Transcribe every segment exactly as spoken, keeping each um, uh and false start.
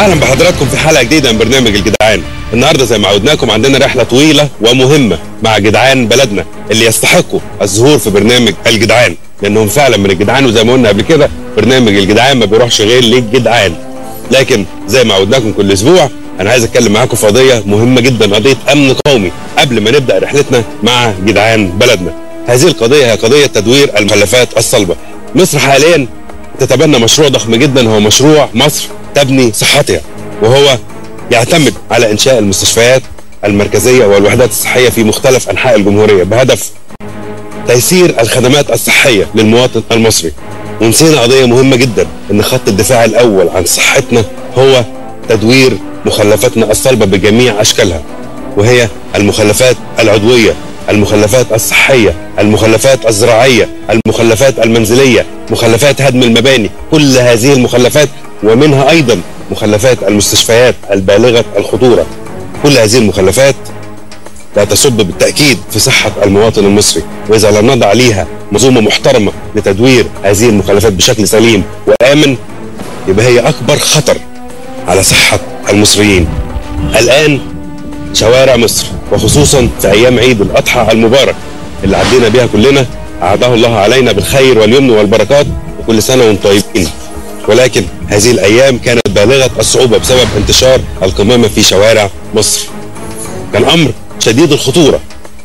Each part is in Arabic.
اهلا بحضراتكم في حلقه جديده من برنامج الجدعان. النهارده زي ما عودناكم عندنا رحله طويله ومهمه مع جدعان بلدنا اللي يستحقوا الظهور في برنامج الجدعان، لانهم فعلا من الجدعان، وزي ما قلنا قبل كده برنامج الجدعان ما بيروحش غير للجدعان. لكن زي ما عودناكم كل اسبوع انا عايز اتكلم معاكم في قضيه مهمه جدا، قضيه امن قومي، قبل ما نبدا رحلتنا مع جدعان بلدنا. هذه القضيه هي قضيه تدوير المخلفات الصلبه. مصر حاليا تتبنى مشروع ضخم جدا، هو مشروع مصر تبني صحتها، وهو يعتمد على انشاء المستشفيات المركزيه والوحدات الصحيه في مختلف انحاء الجمهوريه بهدف تيسير الخدمات الصحيه للمواطن المصري. ونسينا قضيه مهمه جدا، ان خط الدفاع الاول عن صحتنا هو تدوير مخلفاتنا الصلبه بجميع اشكالها، وهي المخلفات العضويه، المخلفات الصحيه، المخلفات الزراعيه، المخلفات المنزليه، مخلفات هدم المباني، كل هذه المخلفات، ومنها ايضا مخلفات المستشفيات البالغه الخطوره. كل هذه المخلفات لا تصب بالتاكيد في صحه المواطن المصري، واذا لم نضع عليها منظومه محترمه لتدوير هذه المخلفات بشكل سليم وامن، يبقى هي اكبر خطر على صحه المصريين. الان شوارع مصر، وخصوصا في ايام عيد الاضحى المبارك اللي عدينا بها كلنا، اعاده الله علينا بالخير واليمن والبركات، وكل سنه وانتم طيبين. ولكن هذه الايام كانت بالغه الصعوبه بسبب انتشار القمامه في شوارع مصر. كان امر شديد الخطوره،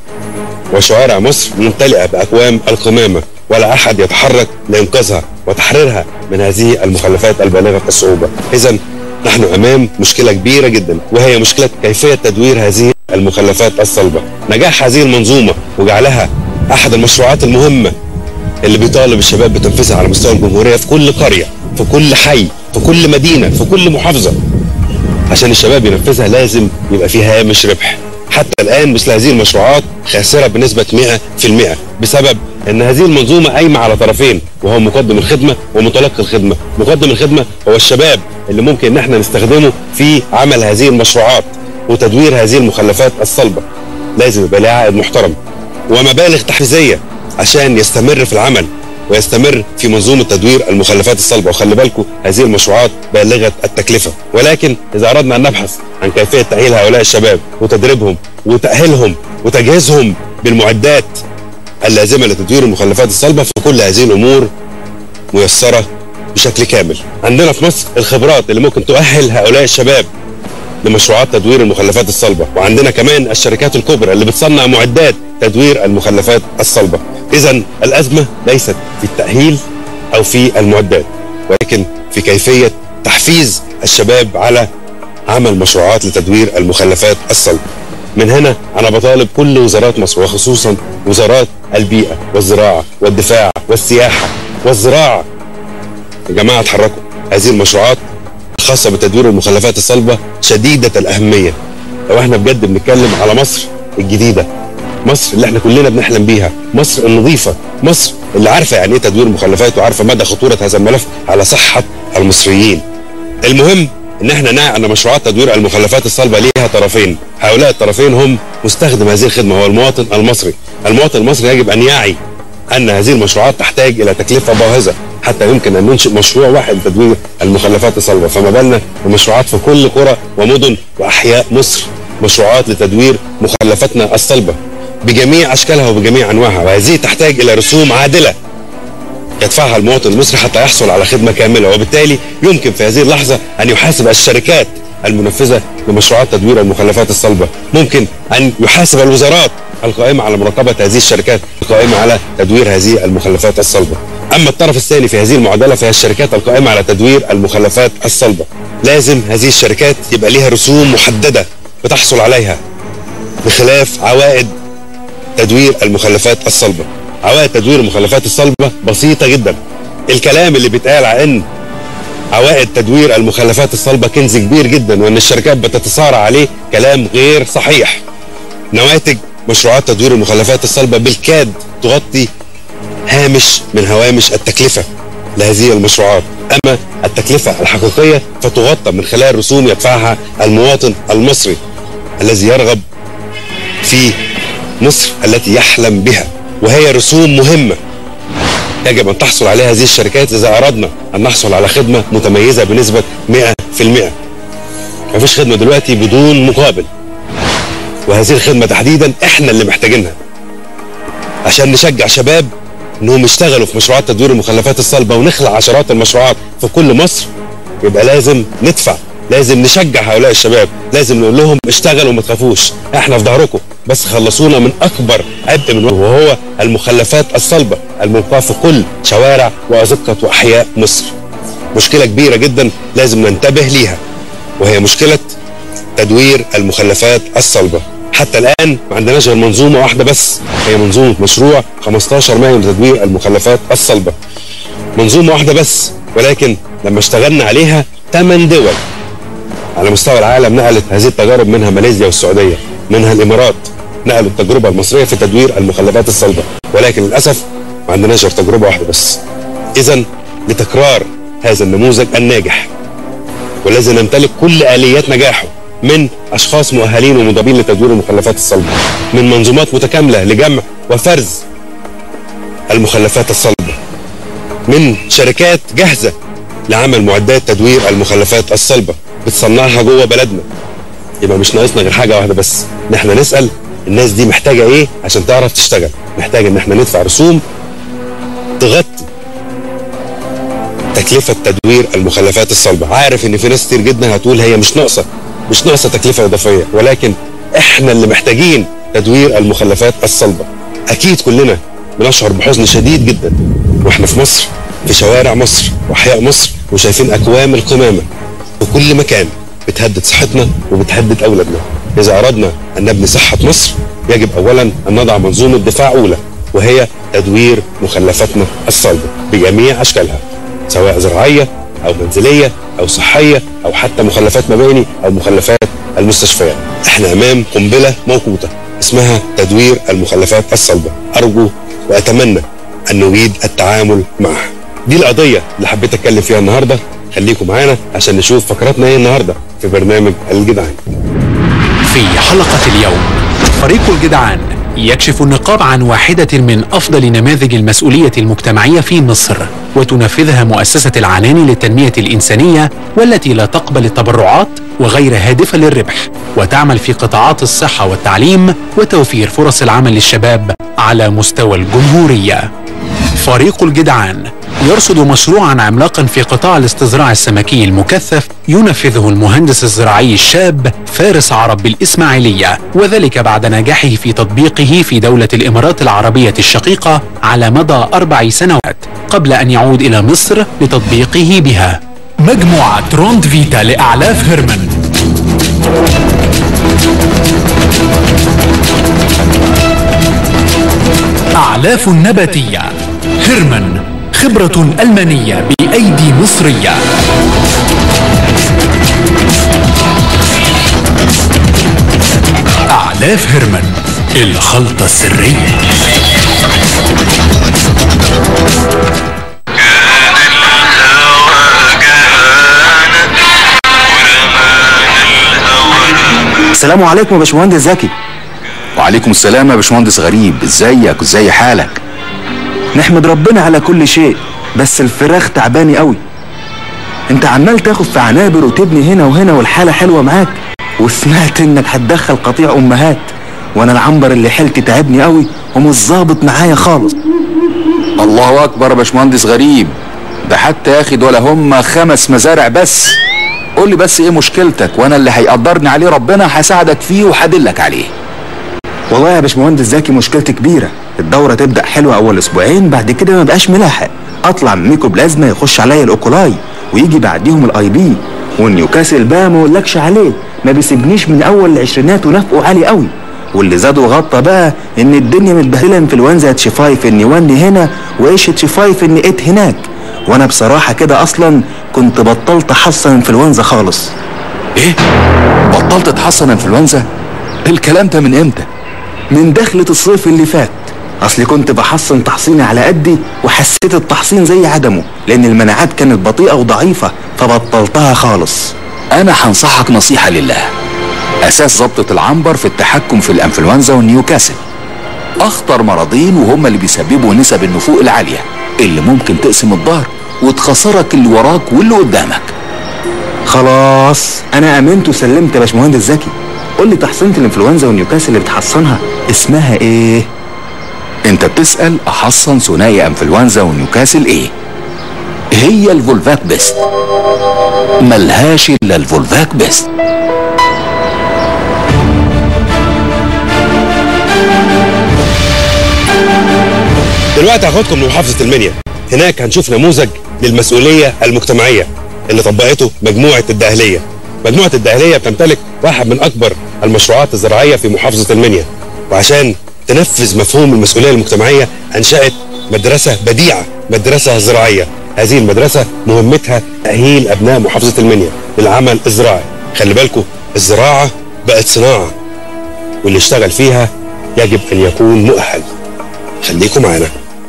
وشوارع مصر ممتلئه باكوام القمامه، ولا احد يتحرك لانقاذها وتحريرها من هذه المخلفات البالغه الصعوبه. اذا نحن امام مشكله كبيره جدا، وهي مشكله كيفيه تدوير هذه المخلفات الصلبه. نجاح هذه المنظومه وجعلها احد المشروعات المهمه اللي بيطالب الشباب بتنفيذها على مستوى الجمهوريه، في كل قريه، في كل حي، في كل مدينه، في كل محافظه. عشان الشباب ينفذها لازم يبقى فيها هامش ربح. حتى الان مثل هذه المشروعات خاسره بنسبه مئة في المئة، بسبب ان هذه المنظومه قايمه على طرفين، وهو مقدم الخدمه ومتلقي الخدمه. مقدم الخدمه هو الشباب اللي ممكن ان احنا نستخدمه في عمل هذه المشروعات وتدوير هذه المخلفات الصلبه. لازم يبقى لها عائد محترم ومبالغ تحفيزيه عشان يستمر في العمل ويستمر في منظومه تدوير المخلفات الصلبه. وخلي بالكم هذه المشروعات بالغه التكلفه، ولكن اذا اردنا ان نبحث عن كيفيه تاهيل هؤلاء الشباب وتدريبهم وتاهيلهم وتجهيزهم بالمعدات اللازمه لتدوير المخلفات الصلبه، فكل هذه الامور ميسره بشكل كامل. عندنا في مصر الخبرات اللي ممكن تؤهل هؤلاء الشباب لمشروعات تدوير المخلفات الصلبه، وعندنا كمان الشركات الكبرى اللي بتصنع معدات تدوير المخلفات الصلبه. اذا الازمه ليست في التاهيل او في المعدات، ولكن في كيفيه تحفيز الشباب على عمل مشروعات لتدوير المخلفات الصلبه. من هنا انا بطالب كل وزارات مصر، وخصوصا وزارات البيئه والزراعه والدفاع والسياحه والزراعه، يا جماعه اتحركوا. هذه المشروعات الخاصه بتدوير المخلفات الصلبه شديده الاهميه. لو احنا بجد بنتكلم على مصر الجديده، مصر اللي احنا كلنا بنحلم بيها، مصر النظيفه، مصر اللي عارفه يعني ايه تدوير المخلفات وعارفه مدى خطوره هذا الملف على صحه المصريين. المهم ان احنا نعي ان مشروعات تدوير المخلفات الصلبه ليها طرفين، هؤلاء الطرفين هم مستخدم هذه الخدمه، هو المواطن المصري. المواطن المصري يجب ان يعي ان هذه المشروعات تحتاج الى تكلفه باهظه حتى يمكن ان ننشئ مشروع واحد لتدوير المخلفات الصلبه، فما بالنا بمشروعات في كل قرى ومدن واحياء مصر، مشروعات لتدوير مخلفاتنا الصلبه بجميع اشكالها وبجميع انواعها. وهذه تحتاج الى رسوم عادله يدفعها المواطن المصري حتى يحصل على خدمه كامله، وبالتالي يمكن في هذه اللحظه ان يحاسب الشركات المنفذه لمشروعات تدوير المخلفات الصلبه، ممكن ان يحاسب الوزارات القائمه على مراقبه هذه الشركات القائمه على تدوير هذه المخلفات الصلبه. اما الطرف الثاني في هذه المعادله فهي الشركات القائمه على تدوير المخلفات الصلبه. لازم هذه الشركات يبقى لها رسوم محدده بتحصل عليها بخلاف عوائد تدوير المخلفات الصلبه. عوائد تدوير المخلفات الصلبه بسيطه جدا. الكلام اللي بيتقال عن ان عوائد تدوير المخلفات الصلبه كنز كبير جدا وان الشركات بتتصارع عليه كلام غير صحيح. نواتج مشروعات تدوير المخلفات الصلبه بالكاد تغطي هامش من هوامش التكلفه لهذه المشروعات، اما التكلفه الحقيقيه فتغطى من خلال رسوم يدفعها المواطن المصري الذي يرغب في مصر التي يحلم بها، وهي رسوم مهمه يجب ان تحصل عليها هذه الشركات اذا اردنا ان نحصل على خدمه متميزه بنسبه مئة في المئة. مفيش خدمه دلوقتي بدون مقابل، وهذه الخدمه تحديدا احنا اللي محتاجينها عشان نشجع شباب انهم يشتغلوا في مشروعات تدوير المخلفات الصلبه ونخلق عشرات المشروعات في كل مصر. يبقى لازم ندفع، لازم نشجع هؤلاء الشباب، لازم نقول لهم اشتغلوا وما تخافوش، احنا في ظهركم، بس خلصونا من اكبر عبء من وهو المخلفات الصلبه الملقاه في كل شوارع وازقه واحياء مصر. مشكله كبيره جدا لازم ننتبه ليها، وهي مشكله تدوير المخلفات الصلبه. حتى الان ما عندناش غير منظومه واحده بس، هي منظومه مشروع خمستاشر مايو لتدوير المخلفات الصلبه. منظومه واحده بس، ولكن لما اشتغلنا عليها ثمان دول على مستوى العالم نقلت هذه التجارب، منها ماليزيا والسعوديه، منها الامارات، نقلوا التجربه المصريه في تدوير المخلفات الصلبه، ولكن للاسف ما عندناش غير تجربه واحده بس. اذا لتكرار هذا النموذج الناجح والذي نمتلك كل اليات نجاحه، من اشخاص مؤهلين ومدربين لتدوير المخلفات الصلبه، من منظومات متكامله لجمع وفرز المخلفات الصلبه، من شركات جاهزه لعمل معدات تدوير المخلفات الصلبه بتصنعها جوه بلدنا. يبقى مش ناقصنا غير حاجه واحده بس، ان احنا نسال الناس دي محتاجه ايه عشان تعرف تشتغل. محتاجه ان احنا ندفع رسوم تغطي تكلفه تدوير المخلفات الصلبه. عارف ان في ناس كتير جدا هتقول هي مش ناقصه مش ناقصه تكلفه اضافيه، ولكن احنا اللي محتاجين تدوير المخلفات الصلبه. اكيد كلنا بنشعر بحزن شديد جدا واحنا في مصر، في شوارع مصر واحياء مصر، وشايفين اكوام القمامه في كل مكان بتهدد صحتنا وبتهدد اولادنا. اذا اردنا ان نبني صحه مصر يجب اولا ان نضع منظومه دفاع اولى، وهي تدوير مخلفاتنا الصلبه بجميع اشكالها، سواء زراعيه او منزليه او صحيه او حتى مخلفات مباني او مخلفات المستشفيات. احنا امام قنبله موقوته اسمها تدوير المخلفات الصلبه. ارجو واتمنى ان نريد التعامل معها. دي القضيه اللي حبيت اتكلم فيها النهارده. خليكم معانا عشان نشوف فقراتنا ايه النهارده في برنامج الجدعان. في حلقه اليوم، فريق الجدعان يكشف النقاب عن واحدة من أفضل نماذج المسؤولية المجتمعية في مصر، وتنفذها مؤسسة العنان للتنمية الإنسانية، والتي لا تقبل التبرعات وغير هادفة للربح، وتعمل في قطاعات الصحة والتعليم وتوفير فرص العمل للشباب على مستوى الجمهورية. فريق الجدعان يرصد مشروعا عملاقا في قطاع الاستزراع السمكي المكثف ينفذه المهندس الزراعي الشاب فارس عرب بالإسماعيلية، وذلك بعد نجاحه في تطبيقه في دولة الإمارات العربية الشقيقة على مدى أربع سنوات قبل أن يعود إلى مصر لتطبيقه بها. مجموعة روند فيتا لأعلاف هيرمان. أعلاف نباتية هيرمان، خبرة ألمانية بأيدي مصرية. أعلاف هيرمان، الخلطة السرية. السلام عليكم يا باشمهندس زكي. وعليكم السلام يا باشمهندس غريب، ازيك وازاي حالك؟ نحمد ربنا على كل شيء، بس الفراخ تعباني قوي. انت عمال تاخد في عنابر وتبني هنا وهنا والحاله حلوه معاك، وسمعت انك هتدخل قطيع امهات، وانا العنبر اللي حيلتي تعبني قوي ومش ظابط معايا خالص. الله اكبر يا باشمهندس غريب، ده حتى ياخد ولا هم خمس مزارع بس. قول لي بس ايه مشكلتك، وانا اللي هيقدرني عليه ربنا هساعدك فيه وهدلك عليه. والله يا باشمهندس زكي مشكلتي كبيره، الدوره تبدا حلوه اول اسبوعين، بعد كده ما بقاش ملاحق، اطلع من ميكوبلازما يخش عليا الاوكولاي، ويجي بعديهم الاي بي، والنيوكاسل بقى ما اقولكش عليه، ما بيسيبنيش من اول العشرينات ونفقه عالي قوي. واللي زاد وغطى بقى ان الدنيا متبهدله، انفلونزا اتش خمسة ان واحد هنا وايش اتش خمسة ان تمانية هناك، وانا بصراحه كده اصلا كنت بطلت احصن انفلونزا خالص. ايه؟ بطلت تحصن انفلونزا؟ الكلام ده من امتى؟ من دخلة الصيف اللي فات. اصلي كنت بحصن تحصيني على قدي، وحسيت التحصين زي عدمه لان المناعات كانت بطيئه وضعيفه، فبطلتها خالص. انا هنصحك نصيحه لله، اساس ضبطه العنبر في التحكم في الانفلونزا والنيوكاسل، اخطر مرضين وهم اللي بيسببوا نسب النفوق العاليه اللي ممكن تقسم الظهر وتخسرك اللي وراك واللي قدامك. خلاص انا امنت وسلمت يا باشمهندس زكي. قول لي تحصينة الانفلونزا ونيوكاسل اللي بتحصنها اسمها ايه؟ انت بتسأل احصن ثنائي انفلونزا ونيوكاسل ايه؟ هي الفولفاك بيست، ملهاش الا الفولفاك بيست. دلوقتي هاخدكم لمحافظة المنيا، هناك هنشوف نموذج للمسؤولية المجتمعية اللي طبقته مجموعة الدقهلية. مجموعة الدقهلية بتمتلك واحد من أكبر المشروعات الزراعية في محافظة المنيا، وعشان تنفذ مفهوم المسؤولية المجتمعية أنشأت مدرسة بديعة، مدرسة زراعية. هذه المدرسة مهمتها تأهيل أبناء محافظة المنيا للعمل الزراعي. خلي بالكم الزراعة بقت صناعة، واللي اشتغل فيها يجب أن يكون مؤهل. خليكم معانا.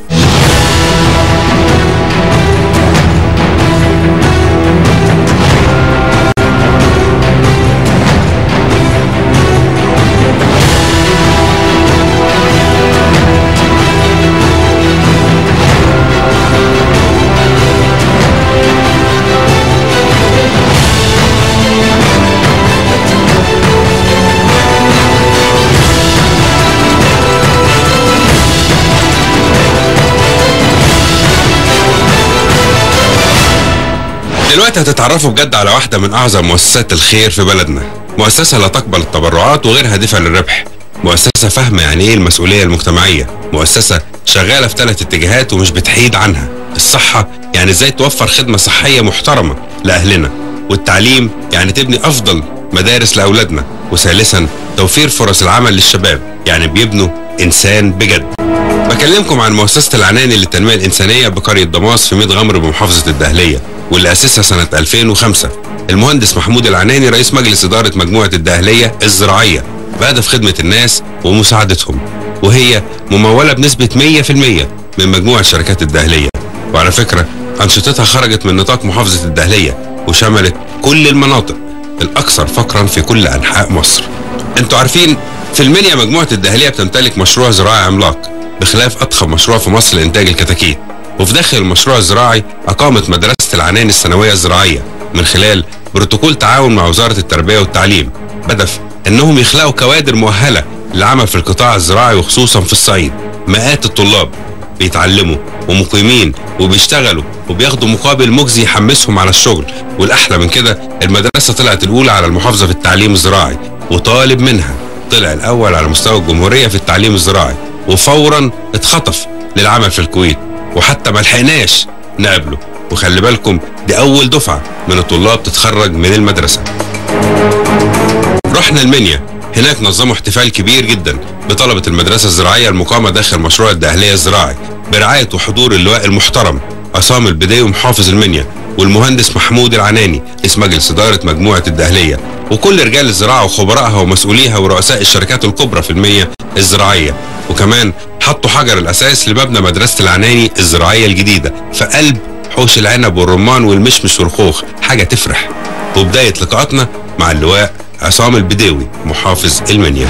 دلوقتي هتتعرفوا بجد على واحدة من أعظم مؤسسات الخير في بلدنا، مؤسسة لا تقبل التبرعات وغير هادفة للربح، مؤسسة فاهمة يعني إيه المسؤولية المجتمعية، مؤسسة شغالة في ثلاث اتجاهات ومش بتحيد عنها. الصحة يعني إزاي توفر خدمة صحية محترمة لأهلنا، والتعليم يعني تبني أفضل مدارس لأولادنا، وثالثا توفير فرص العمل للشباب يعني بيبنوا إنسان بجد. بكلمكم عن مؤسسة العناني للتنمية الإنسانية بقرية دماس في ميت غمر بمحافظة الدقهلية، واللي أسسها سنة ألفين وخمسة المهندس محمود العناني رئيس مجلس إدارة مجموعة الدقهلية الزراعية بهدف خدمة الناس ومساعدتهم، وهي ممولة بنسبة مية في المية من مجموعة شركات الدقهلية. وعلى فكرة أنشطتها خرجت من نطاق محافظة الدقهلية وشملت كل المناطق الأكثر فقرا في كل أنحاء مصر. أنتوا عارفين في المنيا مجموعة الدقهلية بتمتلك مشروع زراعي عملاق بخلاف أضخم مشروع في مصر لإنتاج الكتاكيت، وفي داخل المشروع الزراعي أقامت مدرسة العناني الثانوية الزراعية من خلال بروتوكول تعاون مع وزارة التربية والتعليم، بهدف أنهم يخلقوا كوادر مؤهلة للعمل في القطاع الزراعي وخصوصا في الصعيد. مئات الطلاب بيتعلموا ومقيمين وبيشتغلوا وبياخدوا مقابل مجزي يحمسهم على الشغل، والأحلى من كده المدرسة طلعت الأولى على المحافظة في التعليم الزراعي، وطالب منها طلع الأول على مستوى الجمهورية في التعليم الزراعي، وفورا اتخطف للعمل في الكويت وحتى ملحقناش نقابله. وخلي بالكم دي أول دفعة من الطلاب تتخرج من المدرسة. رحنا المنيا، هناك نظموا احتفال كبير جدا بطلبة المدرسة الزراعية المقامة داخل مشروع الدقهلية الزراعي برعاية وحضور اللواء المحترم عصام البداوي محافظ المنيا، والمهندس محمود العناني رئيس مجلس إدارة مجموعة الدقهلية، وكل رجال الزراعة وخبرائها ومسؤوليها ورؤساء الشركات الكبرى في المنيا الزراعية. وكمان حطوا حجر الأساس لمبنى مدرسة العناني الزراعية الجديدة في قلب حوش العنب والرمان والمشمش والخوخ، حاجة تفرح. وبداية لقاءاتنا مع اللواء عصام البداوي محافظ المنيا.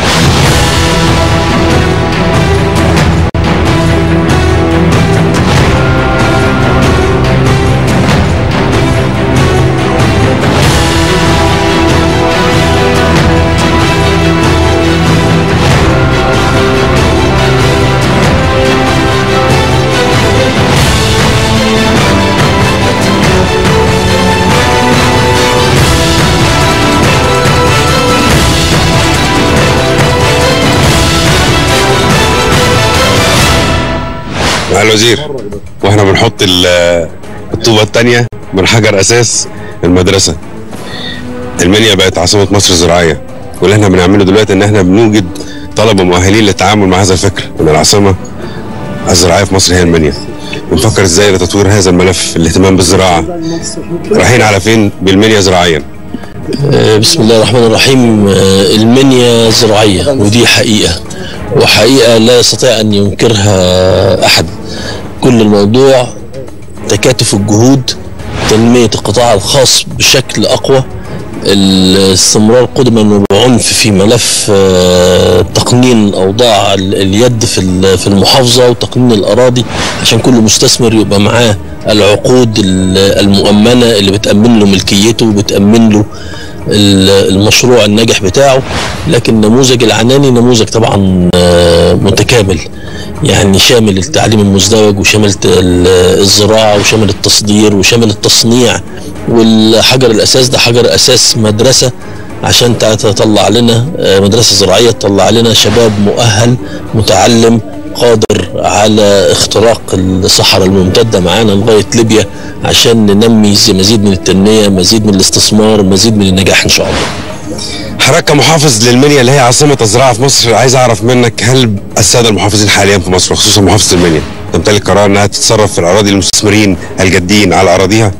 مع الوزير واحنا بنحط الطوبة الثانية من حجر اساس المدرسة. المنيا بقت عاصمة مصر الزراعية، واللي احنا بنعمله دلوقتي ان احنا بنوجد طلبة مؤهلين للتعامل مع هذا الفكر، ان العاصمة الزراعية في مصر هي المنيا. بنفكر ازاي لتطوير هذا الملف، الاهتمام بالزراعة. رايحين على فين بالمنيا زراعيا؟ بسم الله الرحمن الرحيم. المنيا زراعية ودي حقيقة، وحقيقة لا يستطيع أن ينكرها أحد. كل الموضوع تكاتف الجهود، تنمية القطاع الخاص بشكل أقوى، الاستمرار قدما وبعنف في ملف تقنين أوضاع اليد في المحافظة وتقنين الأراضي عشان كل مستثمر يبقى معاه العقود المؤمنة اللي بتأمن له ملكيته وبتأمن له المشروع الناجح بتاعه. لكن نموذج العناني نموذج طبعا متكامل، يعني شامل التعليم المزدوج وشامل الزراعة وشامل التصدير وشامل التصنيع، والحجر الأساس ده حجر أساس مدرسة عشان تطلع لنا مدرسة زراعية، تطلع لنا شباب مؤهل متعلم قادر على اختراق الصحراء الممتدة معانا لغاية ليبيا، عشان ننمي مزيد من التنمية، مزيد من الاستثمار، مزيد من النجاح ان شاء الله. حضرتك كمحافظ للمنيا اللي هي عاصمة الزراعة في مصر، عايز اعرف منك هل السادة المحافظين حاليا في مصر وخصوصا محافظة المنيا تمتلك قرار انها تتصرف في الاراضي المستثمرين الجادين على اراضيها؟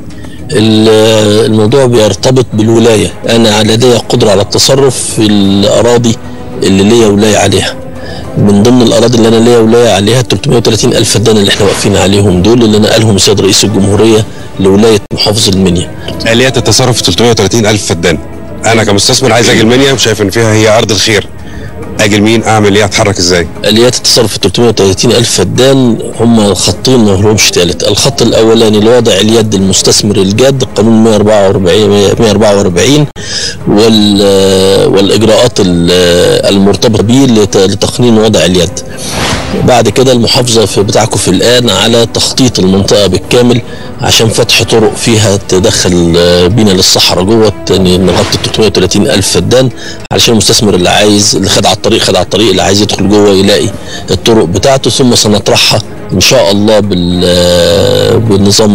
الموضوع بيرتبط بالولاية. انا لدي قدرة على التصرف في الاراضي اللي ليا ولاية عليها. من ضمن الاراضي اللي انا ليا ولايه عليها ثلاثمائة وثلاثين الف فدان اللي احنا واقفين عليهم دول، اللي نقلهم السيد رئيس الجمهوريه لولايه محافظ المنيا. اليات التصرف في ثلاثمائة وثلاثين الف فدان، انا كمستثمر عايز اجي المنيا وشايف ان فيها هي ارض الخير، اجي لمين؟ اعمل ايه؟ اتحرك ازاي؟ اليات التصرف في ثلاثمائة وثلاثين الف فدان هم خطين ما لهمش ثالث. الخط الاولاني لوضع اليد المستثمر الجاد، قانون مئة وأربعة وأربعين والاجراءات المرتبطه به لتقنين وضع اليد. بعد كده المحافظه بتاعكم في الان على تخطيط المنطقه بالكامل عشان فتح طرق فيها تدخل بينا للصحراء جوه نغطي ثلاثمائة وثلاثين الف فدان، علشان المستثمر اللي عايز اللي خد على الطريق خد على الطريق اللي عايز يدخل جوه يلاقي الطرق بتاعته. ثم سنطرحها ان شاء الله بالنظام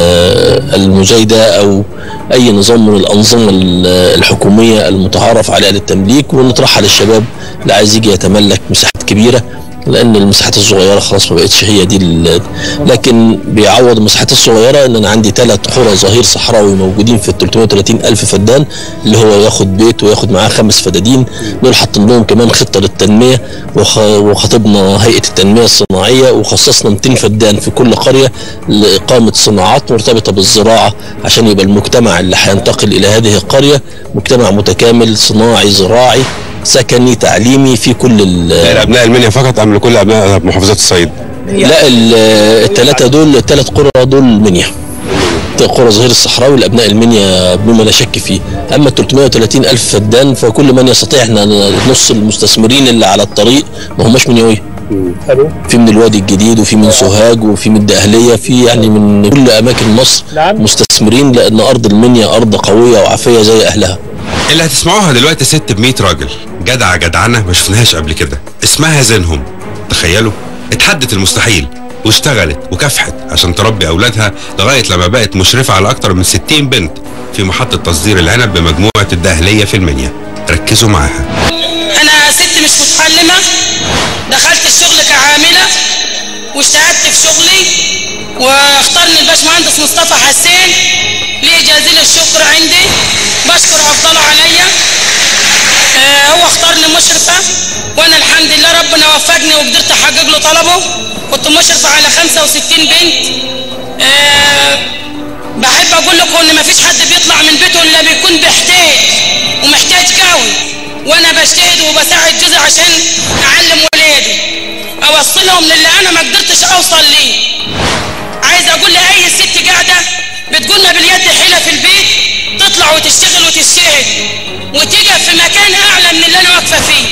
المزايده او اي نظام من الانظمه الحكوميه المتعارف عليها للتمليك، ونطرحها للشباب اللي عايز يجي يتملك مساحات كبيره، لان المساحات الصغيره خلاص ما بقتش هي دي. لكن بيعوض المساحات الصغيره ان انا عندي ثلاث قرى ظهير صحراوي موجودين في ثلاثمائة وثلاثين الف فدان، اللي هو ياخد بيت وياخد معاه خمس فدادين. دول حاطين لهم كمان خطه للتنميه، وخاطبنا هيئه التنميه الصناعيه وخصصنا مئتين فدان في كل قريه لاقامه صناعات مرتبطه بالزراعه، عشان يبقى المجتمع اللي هينتقل الى هذه القريه مجتمع متكامل صناعي زراعي سكني تعليمي في كل الابناء المنيا فقط ام لكل ابناء محافظات الصعيد؟ لا، الثلاثه دول الثلاث قرى دول منيا، قرى ظهير الصحراوي لابناء المنيا بما لا شك فيه. اما ثلاثمائة وثلاثين الف فدان فكل من يستطيع، احنا نص المستثمرين اللي على الطريق ما هماش منيويه، في من الوادي الجديد وفي من سوهاج وفي من الدقهليه، في يعني من كل اماكن مصر مستثمرين، لان ارض المنيا ارض قويه وعافيه زي اهلها. اللي هتسمعوها دلوقتي ست ب مئة راجل جدعه جدعنه ما شفناهاش قبل كده، اسمها زينهم. تخيلوا، اتحدت المستحيل واشتغلت وكافحت عشان تربي اولادها لغايه لما بقت مشرفه على اكتر من ستين بنت في محطه تصدير العنب بمجموعه الدقهليه في المنيا. ركزوا معاها. انا ست مش متعلمه، دخلت الشغل كعامله واجتهدت في شغلي، واختارني الباشمهندس مصطفى حسين ليه جزيل الشكر عندي، بشكر افضله عليا. آه هو اختارني مشرفه، وانا الحمد لله ربنا وفقني وقدرت احقق له طلبه. كنت مشرفه على خمسة وستين بنت. آه بحب اقول لكم ان مفيش حد بيطلع من بيته الا بيكون بيحتاج ومحتاج قوي، وانا بجتهد وبساعد جوزي عشان اعلم ولادي اوصلهم للي انا ما قدرتش اوصل ليه. عايز اقول لاي ست قاعده بتقول ما باليد حيله في البيت، تطلع وتشتغل وتجتهد وتقف في مكان اعلى من اللي انا واقفه فيه.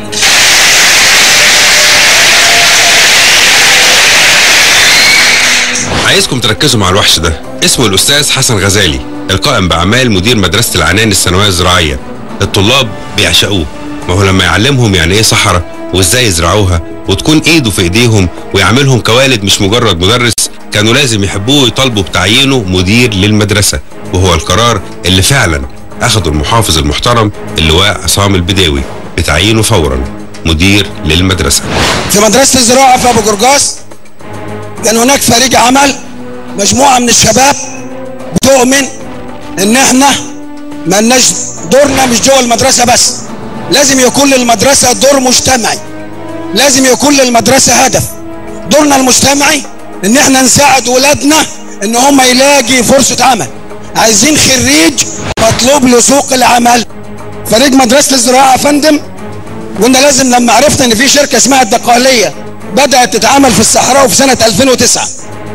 عايزكم تركزوا مع الوحش ده، اسمه الاستاذ حسن غزالي، القائم باعمال مدير مدرسه العنان الثانويه الزراعيه. الطلاب بيعشقوه، ما هو لما يعلمهم يعني ايه صحراء وازاي يزرعوها وتكون ايده في ايديهم ويعملهم كوالد مش مجرد مدرس، كانوا لازم يحبوه ويطالبوا بتعيينه مدير للمدرسه. وهو القرار اللي فعلا اخده المحافظ المحترم اللواء عصام البداوي بتعيينه فورا مدير للمدرسه. في مدرسه الزراعه في ابو قرقاص كان هناك فريق عمل، مجموعه من الشباب بتؤمن ان احنا مالناش دورنا مش جوه المدرسه بس، لازم يكون للمدرسه دور مجتمعي، لازم يكون للمدرسه هدف. دورنا المجتمعي ان احنا نساعد ولادنا ان هم يلاقي فرصه عمل. عايزين خريج مطلوب لسوق العمل. فريق مدرسه الزراعه يا فندم، قلنا لازم لما عرفنا ان في شركه اسمها الدقهليه بدات تتعامل في الصحراء في سنه ألفين وتسعة،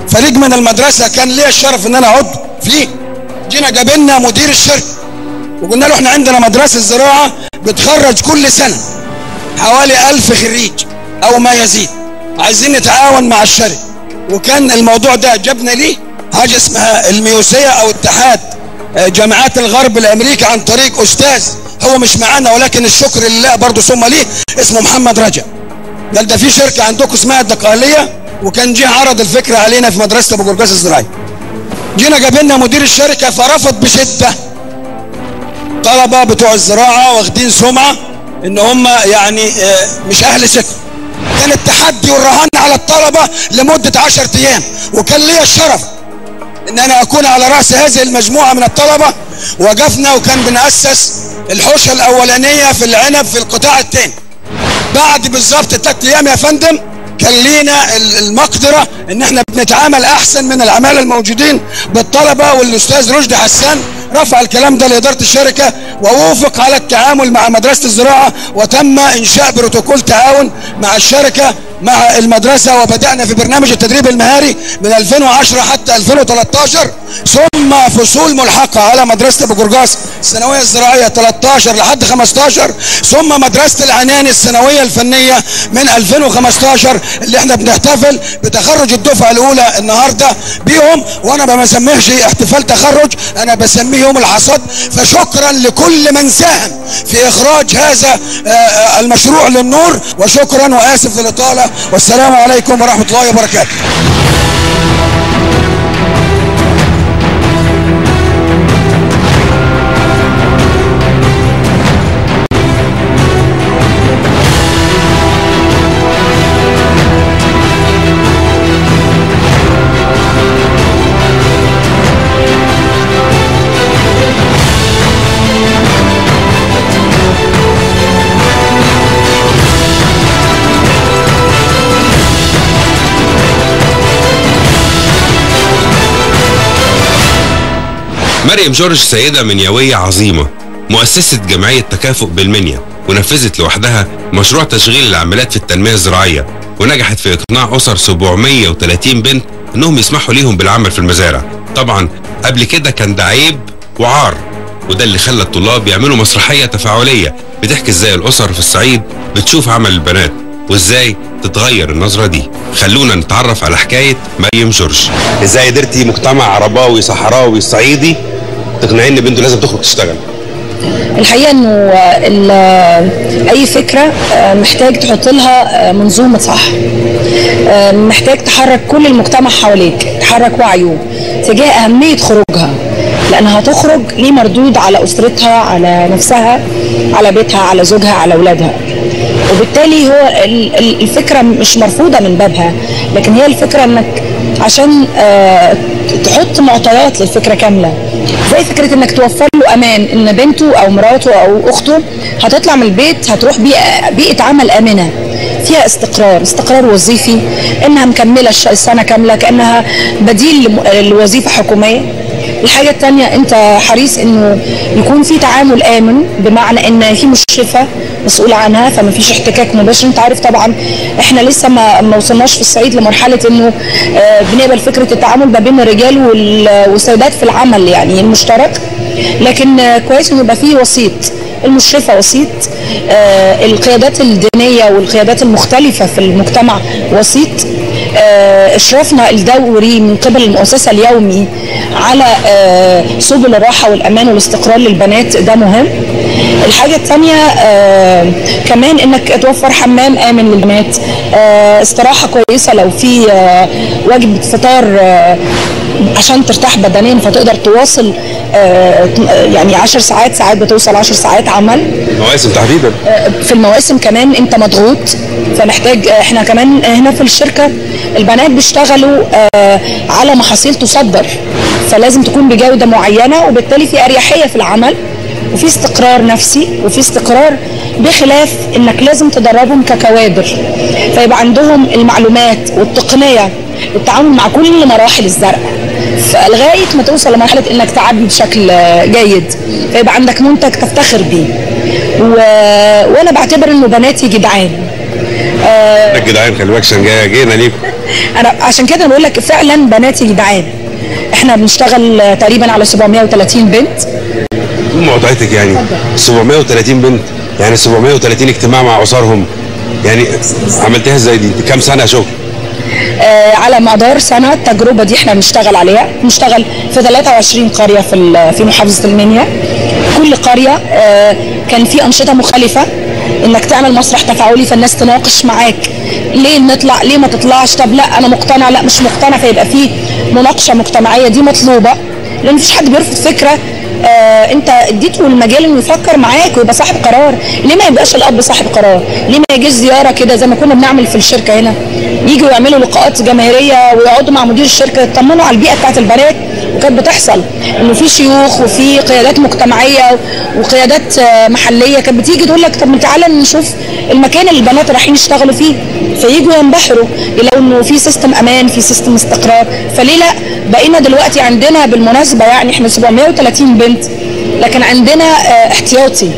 فريق من المدرسه كان ليا الشرف ان انا عضو فيه. جينا جابلنا مدير الشركه وقلنا له احنا عندنا مدرسه زراعه بتخرج كل سنه حوالي ألف خريج او ما يزيد، عايزين نتعاون مع الشركه. وكان الموضوع ده جبنا ليه حاجه اسمها الميوسيه او اتحاد جامعات الغرب الامريكي عن طريق استاذ هو مش معانا ولكن الشكر لله برضه ثم ليه، اسمه محمد رجب. قال ده في شركه عندكم اسمها الدقهليه، وكان جه عرض الفكره علينا في مدرسه ابو قرقاس الزراعيه. جينا جابلنا مدير الشركه فرفض بشده. طلبه بتوع الزراعه واخدين سمعه ان هم يعني مش اهل ثقه. كان التحدي والرهان على الطلبه لمده عشرة ايام، وكان لي الشرف ان انا اكون على راس هذه المجموعه من الطلبه. وقفنا وكان بنأسس الحوشه الاولانيه في العنب في القطاع الثاني. بعد بالظبط ثلاث ايام يا فندم كان لينا المقدره ان احنا بنتعامل احسن من العماله الموجودين بالطلبه، والاستاذ رشدي حسان رفع الكلام ده لاداره الشركه ووافق على التعامل مع مدرسه الزراعه، وتم انشاء بروتوكول تعاون مع الشركه مع المدرسه، وبدانا في برنامج التدريب المهاري من ألفين وعشرة حتى ألفين وثلاثة عشر، ثم فصول ملحقه على مدرسه ابو قرقاس الثانويه الزراعيه ثلاثة عشر لحد خمسة عشر، ثم مدرسه العنان الثانويه الفنيه من ألفين وخمسة عشر اللي احنا بنحتفل بتخرج الدفعه الاولى النهارده بيهم. وانا ما بسميهش احتفال تخرج، انا بسميه يوم الحصاد. فشكرا لكل من ساهم في اخراج هذا المشروع للنور، وشكرا واسف للاطاله، والسلام عليكم ورحمه الله وبركاته. مريم جورج سيدة منيوية عظيمة، مؤسسة جمعية تكافؤ بالمنيا، ونفذت لوحدها مشروع تشغيل العاملات في التنمية الزراعية، ونجحت في إقناع أسر سبعمية وثلاثين بنت إنهم يسمحوا ليهم بالعمل في المزارع. طبعا قبل كده كان ده عيب وعار، وده اللي خلى الطلاب يعملوا مسرحية تفاعلية بتحكي إزاي الأسر في الصعيد بتشوف عمل البنات وإزاي تتغير النظرة دي. خلونا نتعرف على حكاية مريم جورج. إزاي قدرتي مجتمع عرباوي صحراوي صعيدي تقنعي ان بنته لازم تخرج تشتغل؟ الحقيقه انه اي فكره محتاج تحط لها منظومه صح، محتاج تحرك كل المجتمع حواليك، تحرك وعيه تجاه اهميه خروجها، لانها هتخرج ليه مردود على اسرتها، على نفسها، على بيتها، على زوجها، على اولادها. وبالتالي هو الفكره مش مرفوضه من بابها، لكن هي الفكره انك عشان تحط معطيات للفكره كامله، زي فكره انك توفر له امان ان بنته او مراته او اخته هتطلع من البيت هتروح بيئه بيئه عمل امنه فيها استقرار، استقرار وظيفي، انها مكمله السنه كامله كانها بديل لوظيفه حكوميه. الحاجه الثانيه انت حريص انه يكون في تعامل امن، بمعنى ان في مشرفه مسؤوله عنها فما فيش احتكاك مباشر. انت عارف طبعا احنا لسه ما ما وصلناش في الصعيد لمرحله انه بنقبل فكره التعامل ما بين الرجال والسيدات في العمل يعني المشترك، لكن كويس انه يبقى فيه وسيط، المشرفه وسيط، آه القيادات الدينيه والقيادات المختلفه في المجتمع وسيط، آه اشرافنا الدوري من قبل المؤسسه اليومي على آه سبل الراحه والامان والاستقرار للبنات ده مهم. الحاجه الثانيه آه كمان انك توفر حمام امن للبنات، آه استراحه كويسه لو في آه وجبه فطار آه عشان ترتاح بدنيا فتقدر تواصل آه يعني عشر ساعات، ساعات بتوصل عشر ساعات عمل. مواسم تحديدا. آه في المواسم كمان انت مضغوط، فمحتاج آه احنا كمان هنا في الشركه البنات بيشتغلوا آه على محاصيل تصدر، فلازم تكون بجوده معينه، وبالتالي في اريحيه في العمل وفي استقرار نفسي وفي استقرار، بخلاف انك لازم تدربهم ككوادر فيبقى عندهم المعلومات والتقنيه للتعامل مع كل مراحل الزرع، فلغايه ما توصل لمرحله انك تعبي بشكل جيد فيبقى عندك منتج تفتخر بيه. و... وانا بعتبر انه بناتي جدعان. آه... جدعان خلي بالك عشان جايه جينا ليكم. انا عشان كده بقول لك فعلا بناتي جدعان. احنا بنشتغل تقريبا على سبعمائة وثلاثين بنت. مقاطعتك يعني سبعمائة وثلاثين بنت، يعني سبعمائة وثلاثين اجتماع مع اسرهم، يعني عملتها ازاي دي؟ كام سنه شغل؟ آه على مدار سنه. التجربه دي احنا بنشتغل عليها، بنشتغل في ثلاثة وعشرين قريه في في محافظه المنيا. كل قريه آه كان في انشطه مختلفه، انك تعمل مسرح تفاعلي فالناس تناقش معاك ليه نطلع ليه ما تطلعش، طب لا انا مقتنع لا مش مقتنع، فيبقى في مناقشه مجتمعيه دي مطلوبه، لان مفيش حد بيرفض فكره آه انت اديته المجال انه يفكر معاك ويبقى صاحب قرار. ليه ما يبقاش الاب صاحب قرار؟ ليه ما يجيش زياره كده زي ما كنا بنعمل في الشركه هنا، يجوا يعملوا لقاءات جماهيريه ويقعدوا مع مدير الشركه يطمنوا على البيئه بتاعت البنات. وكانت بتحصل انه في شيوخ وفي قيادات مجتمعيه وقيادات آه محليه كانت بتيجي تقول لك طب تعالى نشوف المكان اللي البنات رايحين يشتغلوا فيه، فييجوا ينبهروا يلاقوا انه في سيستم امان، في سيستم استقرار. فليه لا؟ بقينا دلوقتي عندنا بالمناسبه يعني احنا سبعمائة وثلاثين بنت، لكن عندنا اه احتياطي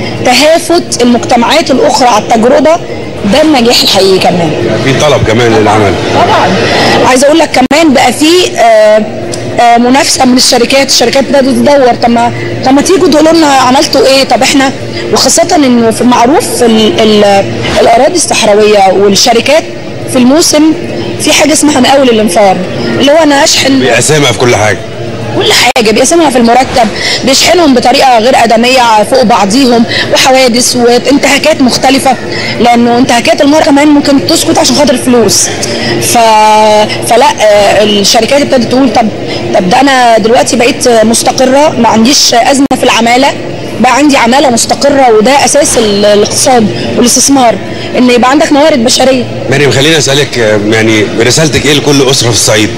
تهافت المجتمعات الاخرى على التجربه. ده النجاح الحقيقي كمان. في طلب كمان للعمل. طبعا عايزه اقول لك كمان بقى في اه اه منافسه من الشركات، الشركات بدات تدور طب ما طب ما تيجوا تقولوا لنا عملتوا ايه، طب احنا وخاصه انه في المعروف في ال ال الاراضي الصحراويه والشركات في الموسم في حاجه اسمها مقاول الانفار، اللي هو انا اشحن بيقسمها في كل حاجه كل حاجه بيقسمها في المرتب، بيشحنهم بطريقه غير ادميه فوق بعضيهم، وحوادث وانتهاكات مختلفه، لانه انتهاكات المراه كمان ممكن تسكت عشان خاطر الفلوس. ف... فلا الشركات ابتدت تقول طب طب ده انا دلوقتي بقيت مستقره، ما عنديش ازمه في العماله، بقى عندي عماله مستقره، وده اساس الاقتصاد والاستثمار، ان يبقى عندك موارد بشريه. مريم خليني اسالك يعني رسالتك ايه لكل اسره في الصعيد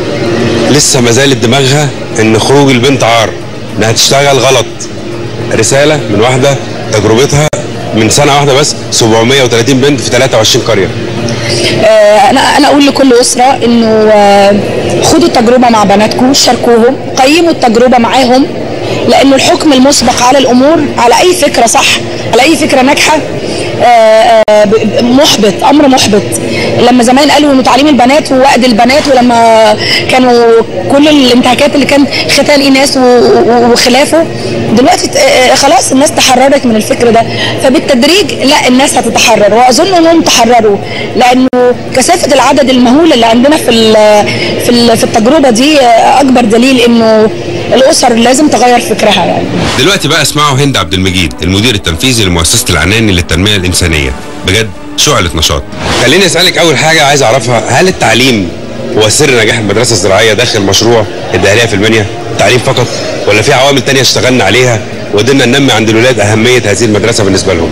لسه ما زالت دماغها ان خروج البنت عار، انها تشتغل غلط؟ رساله من واحده تجربتها من سنه واحده بس سبعمائة وثلاثين بنت في ثلاثة وعشرين قريه. آه انا انا اقول لكل اسره انه آه خدوا التجربه مع بناتكم، شاركوهم، قيموا التجربه معاهم، لانه الحكم المسبق على الامور على اي فكره صح، على اي فكره ناجحه آه محبط، امر محبط. لما زمان قالوا انه تعليم البنات ووأد البنات، ولما كانوا كل الانتهاكات اللي كان ختان اناث وخلافه، دلوقتي خلاص الناس تحررت من الفكر ده، فبالتدريج لا الناس هتتحرر، واظن انهم تحرروا، لانه كثافه العدد المهول اللي عندنا في ال في ال في التجربه دي اكبر دليل انه الاسر لازم تغير فكرها. يعني دلوقتي بقى اسمعوا هند عبد المجيد المدير التنفيذي لمؤسسه العناني للتنميه الانسانيه، بجد شعله نشاط. خليني اسالك اول حاجه عايز اعرفها، هل التعليم هو سر نجاح المدرسه الزراعيه داخل مشروع الدهليه في المنيا؟ تعليم فقط ولا في عوامل تانية اشتغلنا عليها وقدرنا ننمي عند الولاد اهميه هذه المدرسه بالنسبه لهم؟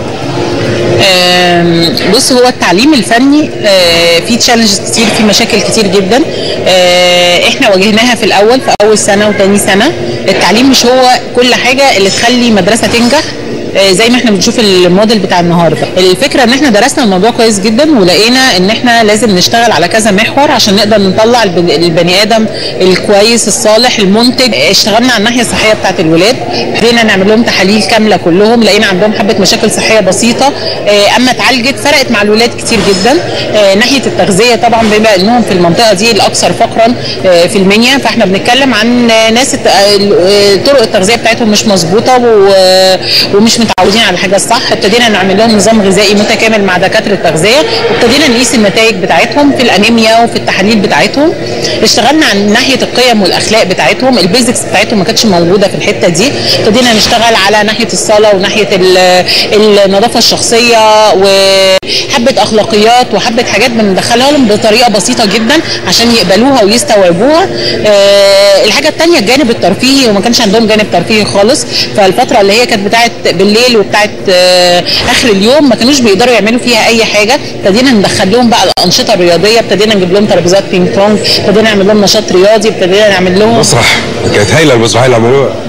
بص، هو التعليم الفني فيه تشالنجز كتير، فيه مشاكل كتير جدا احنا واجهناها في الاول في اول سنه وثاني سنه. التعليم مش هو كل حاجه اللي تخلي مدرسه تنجح زي ما احنا بنشوف الموديل بتاع النهارده. الفكره ان احنا درسنا الموضوع كويس جدا، ولقينا ان احنا لازم نشتغل على كذا محور عشان نقدر نطلع البني ادم الكويس الصالح المنتج. اشتغلنا على الناحيه الصحيه بتاعه الولاد، بدينا نعمل لهم تحاليل كامله كلهم، لقينا عندهم حبه مشاكل صحيه بسيطه اما اتعالجت فرقت مع الولاد كتير جدا. ناحيه التغذيه طبعا بما انهم في المنطقه دي الاكثر فقرا في المنيا، فاحنا بنتكلم عن ناس طرق التغذيه بتاعتهم مش مظبوطه ومش متعودين على الحاجه الصح. ابتدينا نعمل لهم نظام غذائي متكامل مع دكاتره التغذيه، وابتدينا نقيس النتائج بتاعتهم في الانيميا وفي التحاليل بتاعتهم. اشتغلنا عن ناحيه القيم والاخلاق بتاعتهم، البيزكس بتاعتهم ما كانتش موجوده في الحته دي. ابتدينا نشتغل على ناحيه الصلاه وناحيه النظافه الشخصيه وحبه اخلاقيات وحبه حاجات بندخلها لهم بطريقه بسيطه جدا عشان يقبلوها ويستوعبوها. أه الحاجه الثانيه الجانب الترفيهي، وما كانش عندهم جانب ترفيهي خالص. فالفتره اللي هي كانت بتاعت بالليل وبتاعت أه اخر اليوم ما كانوش بيقدروا يعملوا فيها اي حاجه. ابتدينا ندخل لهم بقى الانشطه الرياضيه، ابتدينا نجيب لهم ترابيزات بينج بونج، ابتدينا نعمل لهم نشاط رياضي، ابتدينا نعمل لهم مسرح. كانت هايله المسرحيه اللي عملوها.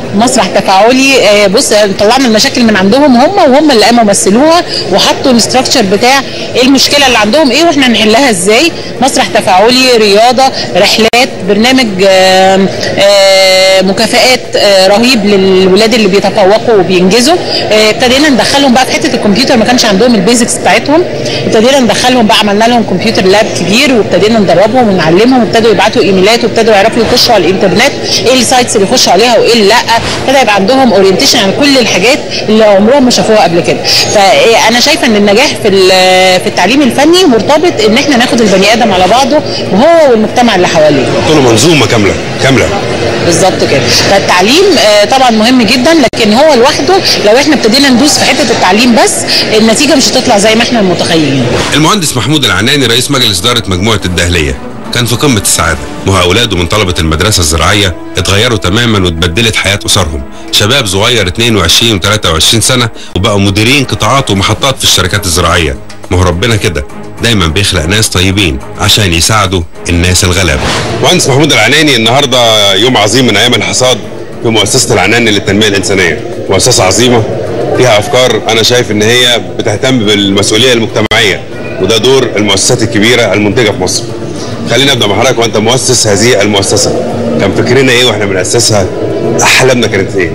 مسرح تفاعلي. آه، بص طلعنا المشاكل من عندهم هم وهم اللي قاموا مثلوها وحطوا الاستراكشر بتاع ايه المشكله اللي عندهم ايه واحنا نحلها ازاي. مسرح تفاعلي، رياضه، رحلات، برنامج آه آه مكافآت آه رهيب للولاد اللي بيتفوقوا وبينجزوا. آه، ابتدينا ندخلهم بقى في حته الكمبيوتر، ما كانش عندهم البيزكس بتاعتهم، ابتدينا ندخلهم بقى، عملنا لهم كمبيوتر لاب كبير وابتدينا ندربهم ونعلمهم، وابتدوا يبعتوا ايميلات وابتدوا يعرفوا يخشوا على الانترنت ايه السايتس اللي يخشوا عليها وايه اللي لا، ابتدى يبقى عندهم اورينتيشن عن كل الحاجات اللي عمرهم ما شافوها قبل كده. فانا شايفه ان النجاح في في التعليم الفني مرتبط ان احنا ناخد البني ادم على بعضه وهو والمجتمع اللي حواليه. له منظومه كامله كامله بالظبط كده. فالتعليم طبعا مهم جدا، لكن هو لوحده لو احنا ابتدينا ندوس في حته التعليم بس النتيجه مش هتطلع زي ما احنا متخيلين. المهندس محمود العناني رئيس مجلس اداره مجموعه الدهليه كان في قمه السعاده، وهو اولاده من طلبه المدرسه الزراعيه اتغيروا تماما واتبدلت حياه اسرهم، شباب صغير اتنين وعشرين وتلاتة وعشرين سنه وبقوا مديرين قطاعات ومحطات في الشركات الزراعيه. ما هو ربنا كده دايما بيخلق ناس طيبين عشان يساعدوا الناس الغلابه. مهندس محمود العناني، النهارده يوم عظيم من ايام الحصاد في مؤسسه العناني للتنميه الانسانيه، مؤسسه عظيمه فيها افكار انا شايف ان هي بتهتم بالمسؤوليه المجتمعيه، وده دور المؤسسات الكبيره المنتجه في مصر. خلينا نبدا مع حضرتك، وانت مؤسس هذه المؤسسه، كان فكرنا ايه واحنا بنأسسها؟ احلامنا كانت ايه؟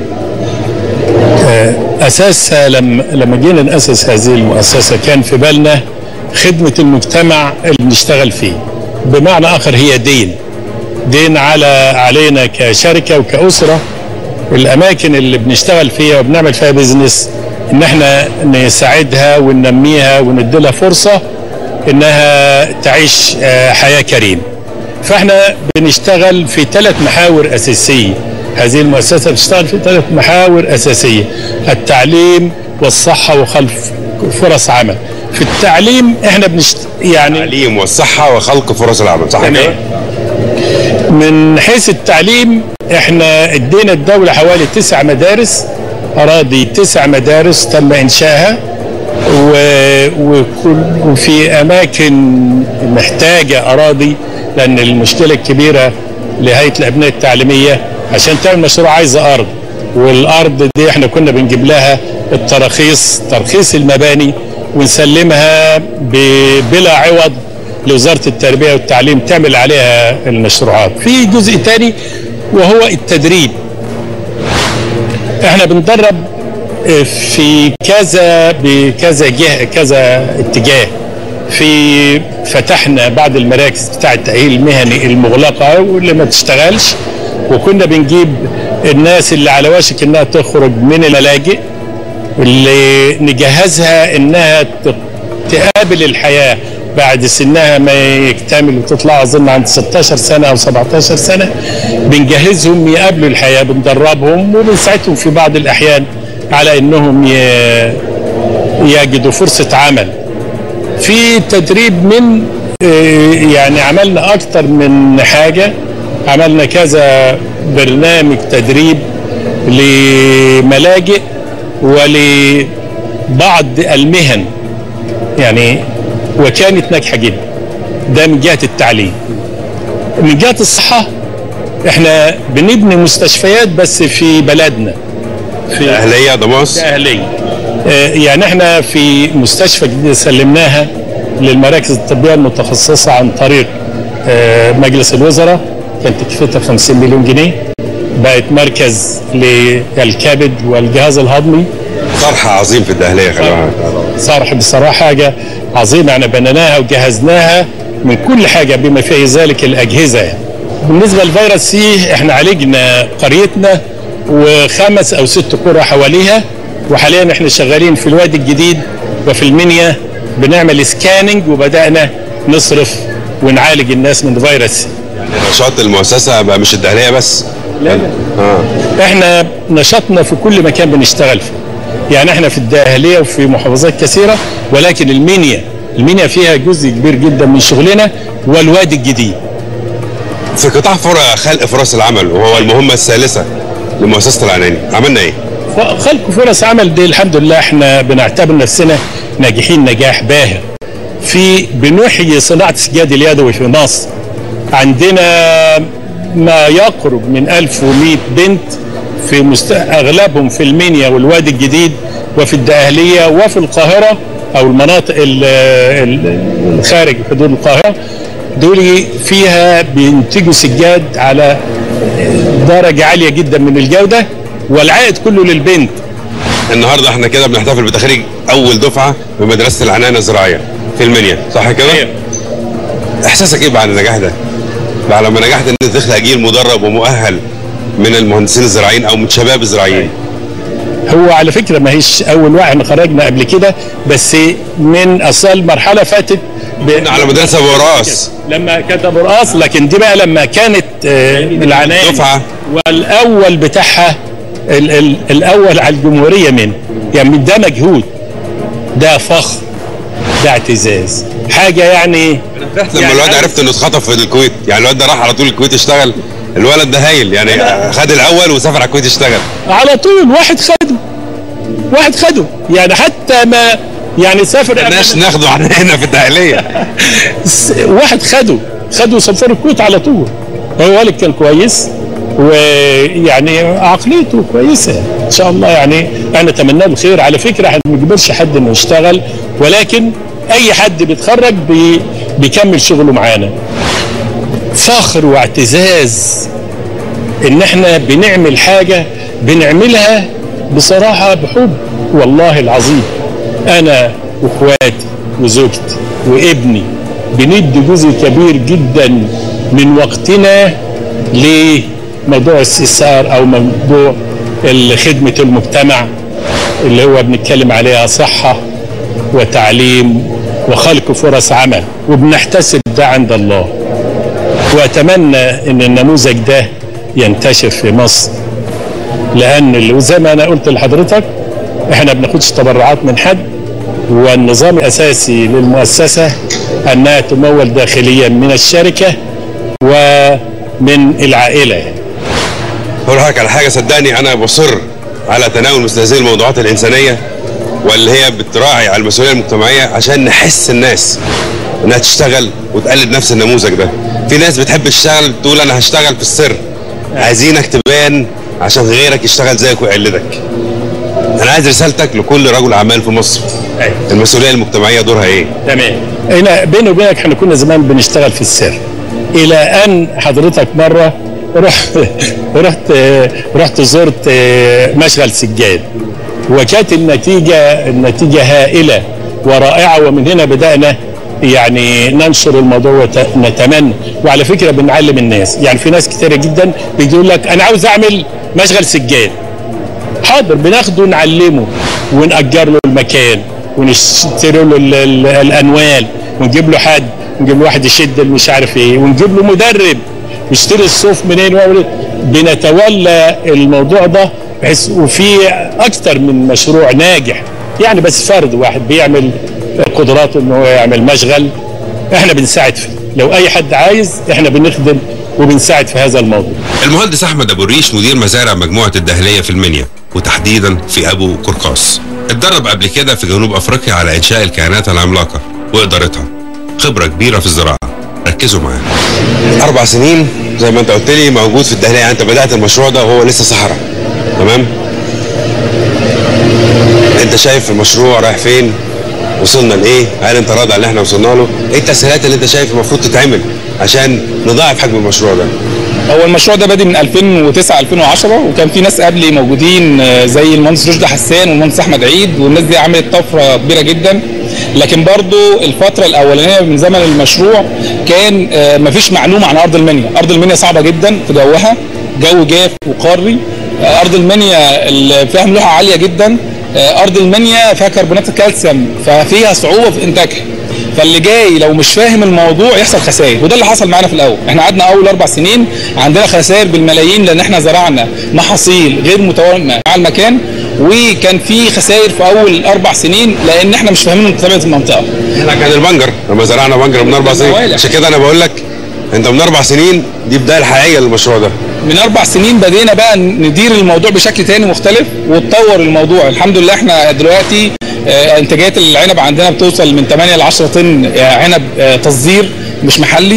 اساسها لما لما جينا نأسس هذه المؤسسه كان في بالنا خدمه المجتمع اللي بنشتغل فيه، بمعنى اخر هي دين دين على علينا كشركه وكأسره. الاماكن اللي بنشتغل فيها وبنعمل فيها بيزنس ان احنا نساعدها وننميها ونديلها فرصه انها تعيش حياه كريمه. فاحنا بنشتغل في ثلاث محاور اساسيه، هذه المؤسسه بتشتغل في ثلاث محاور اساسيه: التعليم والصحه وخلق فرص عمل. في التعليم احنا بنشت يعني التعليم والصحه وخلق فرص العمل، صح كده؟ من حيث التعليم احنا ادينا الدوله حوالي تسع مدارس، اراضي تسع مدارس تم انشائها، وكل وفي اماكن محتاجه اراضي، لان المشكله الكبيره لهيئه الابناء التعليميه عشان تعمل مشروع عايزه ارض، والارض دي احنا كنا بنجيب لها التراخيص، ترخيص المباني، ونسلمها بلا عوض لوزاره التربيه والتعليم تعمل عليها المشروعات. في جزء ثاني وهو التدريب. احنا بندرب في كذا بكذا جهه كذا اتجاه. في فتحنا بعض المراكز بتاع التأهيل المهني المغلقه واللي ما بتشتغلش، وكنا بنجيب الناس اللي على وشك انها تخرج من الملاجئ اللي نجهزها انها تقابل الحياه بعد سنها ما يكتمل وتطلع اظن عند ستاشر سنه او سبعتاشر سنه، بنجهزهم يقابلوا الحياه، بندربهم وبنساعدهم في بعض الاحيان على انهم يجدوا فرصه عمل. في تدريب من يعني عملنا اكتر من حاجه، عملنا كذا برنامج تدريب لملاجئ ولبعض المهن يعني، وكانت ناجحه جدا. ده من جهه التعليم. من جهه الصحه احنا بنبني مستشفيات بس في بلدنا، في اهليه دماس اهليه. اه يعني احنا في مستشفى جديده سلمناها للمراكز الطبيه المتخصصه عن طريق اه مجلس الوزراء، كانت تكلفتها خمسين مليون جنيه، بقت مركز للكبد والجهاز الهضمي. صرح عظيم في الدهليه، خلوها صرح بصراحه حاجه عظيمه، احنا بنيناها وجهزناها من كل حاجه بما في ذلك الاجهزه يعني. بالنسبه لفيروس سي احنا عالجنا قريتنا وخمس او ست قرى حواليها، وحاليا احنا شغالين في الوادي الجديد وفي المنيا بنعمل سكاننج، وبدانا نصرف ونعالج الناس من فيروس سي. يعني نشاط المؤسسه بقى مش الدهليه بس؟ لا لا آه. احنا نشاطنا في كل مكان بنشتغل فيه، يعني احنا في الدهليه وفي محافظات كثيره، ولكن المنيا المنيا فيها جزء كبير جدا من شغلنا، والوادي الجديد. في قطاع خلق فرص العمل وهو المهمه الثالثه لمؤسسه العناني، عملنا ايه؟ خلق فرص عمل دي الحمد لله احنا بنعتبر نفسنا ناجحين نجاح باهر في بنحيي صناعه السجاد اليدوي في مصر. عندنا ما يقرب من ألف ومئة بنت في مست... اغلبهم في المنيا والوادي الجديد وفي الدقهليه وفي القاهره او المناطق الخارج حدود القاهره، دول فيها بينتجوا سجاد على درجه عاليه جدا من الجوده والعائد كله للبنت. النهارده احنا كده بنحتفل بتخريج اول دفعه بمدرسه العنايه الزراعيه في المنيا، صح كده؟ ايوه. احساسك ايه بعد النجاح ده؟ بعد لما نجحت ان انت تخلق جيل مدرب ومؤهل من المهندسين الزراعيين او من شباب الزراعيين؟ هو على فكره ما هيش اول واحد خرجنا قبل كده، بس من اصل مرحله فاتت على مدرسه ابو قراص لما كانت ابو قراص، لكن دي بقى لما كانت العنايه دفعه والاول بتاعها ال ال الاول على الجمهوريه من يعني ده مجهود، ده فخر، ده اعتزاز، حاجه يعني. انا فرحت لما يعني الواد عرفت انه اتخطف في الكويت، يعني الواد ده راح على طول الكويت يشتغل، الولد ده هايل يعني، خد الاول وسافر على الكويت يشتغل على طول. واحد خده واحد خده يعني حتى ما يعني سافر مالناش ناخده هنا في الدقهليه. واحد خده خده سافر الكويت على طول. هو والد كان كويس ويعني عقليته كويسه ان شاء الله، يعني انا اتمنى له خير. على فكره احنا ما بنجبرش حد انه يشتغل، ولكن اي حد بيتخرج بي بيكمل شغله معانا. فخر واعتزاز ان احنا بنعمل حاجه بنعملها بصراحه بحب والله العظيم. انا واخواتي وزوجتي وابني بندي جزء كبير جدا من وقتنا لموضوع السيسار او موضوع خدمه المجتمع اللي هو بنتكلم عليها صحه وتعليم وخلق فرص عمل، وبنحتسب ده عند الله. واتمنى ان النموذج ده ينتشر في مصر، لان زي ما انا قلت لحضرتك احنا بناخدش تبرعات من حد، والنظام الاساسي للمؤسسه انها تمول داخليا من الشركه ومن العائله. يعني هقول لك على حاجه، صدقني انا بصر على تناول مثل هذه الموضوعات الانسانيه واللي هي بتراعي على المسؤوليه المجتمعيه عشان نحس الناس انها تشتغل وتقلد نفس النموذج ده. في ناس بتحب تشتغل تقول انا هشتغل في السر، عايزينك تبان عشان غيرك يشتغل زيك ويقلدك. انا عايز رسالتك لكل رجل اعمال في مصر. أيوة. المسؤوليه المجتمعيه دورها ايه؟ تمام. هنا بيني وبينك احنا كنا زمان بنشتغل في السر، الى ان حضرتك مره رحت رحت رحت زرت مشغل سجاد، وكانت النتيجه النتيجه هائله ورائعه، ومن هنا بدانا يعني ننشر الموضوع ونتمنى. وعلى فكره بنعلم الناس، يعني في ناس كتيره جدا بيقول لك انا عاوز اعمل مشغل سجاد. حاضر، بناخده نعلمه ونأجر له المكان ونشتري له الانوال ونجيب له حد، ونجيب له واحد يشد مش عارف ايه، ونجيب له مدرب يشتري الصوف منين. بنتولى الموضوع ده بحيث وفي اكتر من مشروع ناجح، يعني بس فرد واحد بيعمل قدراته ان هو يعمل مشغل احنا بنساعد فيه. لو اي حد عايز احنا بنخدم وبنساعد في هذا الموضوع. المهندس احمد ابو الريش مدير مزارع مجموعه الدهليه في المنيا، وتحديدا في ابو قرقاص. اتدرب قبل كده في جنوب افريقيا على انشاء الكيانات العملاقه وادارتها، خبره كبيره في الزراعه. ركزوا معايا. اربع سنين زي ما انت قلت لي موجود في الدهليه، يعني انت بدات المشروع ده وهو لسه صحراء، تمام؟ انت شايف المشروع رايح فين؟ وصلنا لايه؟ هل انت راضي على اللي احنا وصلنا له؟ ايه التسهيلات اللي انت شايف المفروض تتعمل عشان نضاعف حجم المشروع ده؟ هو المشروع ده بادئ من ألفين وتسعة ألفين وعشرة، وكان في ناس قبلي موجودين زي المهندس رشدي حسان والمهندس احمد عيد، والناس دي عملت طفره كبيره جدا. لكن برضو الفتره الاولانيه من زمن المشروع كان مفيش معلومه عن ارض المنيا. ارض المنيا صعبه جدا في جوها، جو جاف وقاري. ارض المنيا اللي فيها ملوحه عاليه جدا، ارض المنيا فيها كربونات الكالسيوم ففيها صعوبه في انتاجها. فاللي جاي لو مش فاهم الموضوع يحصل خسائر، وده اللي حصل معانا في الاول. احنا قعدنا اول اربع سنين عندنا خسائر بالملايين، لان احنا زرعنا محاصيل غير متوائمه مع المكان، وكان في خسائر في اول اربع سنين لان احنا مش فاهمين طبيعه المنطقه. احنا كان البنجر لما زرعنا بنجر من اربع سنين، عشان كده انا بقول لك انت من اربع سنين دي بدايه الحقيقيه للمشروع ده. من اربع سنين بدينا بقى ندير الموضوع بشكل تاني مختلف وتطور الموضوع. الحمد لله احنا دلوقتي اه انتاجات العنب عندنا بتوصل من ثمانية ل عشرة طن عنب اه تصدير مش محلي،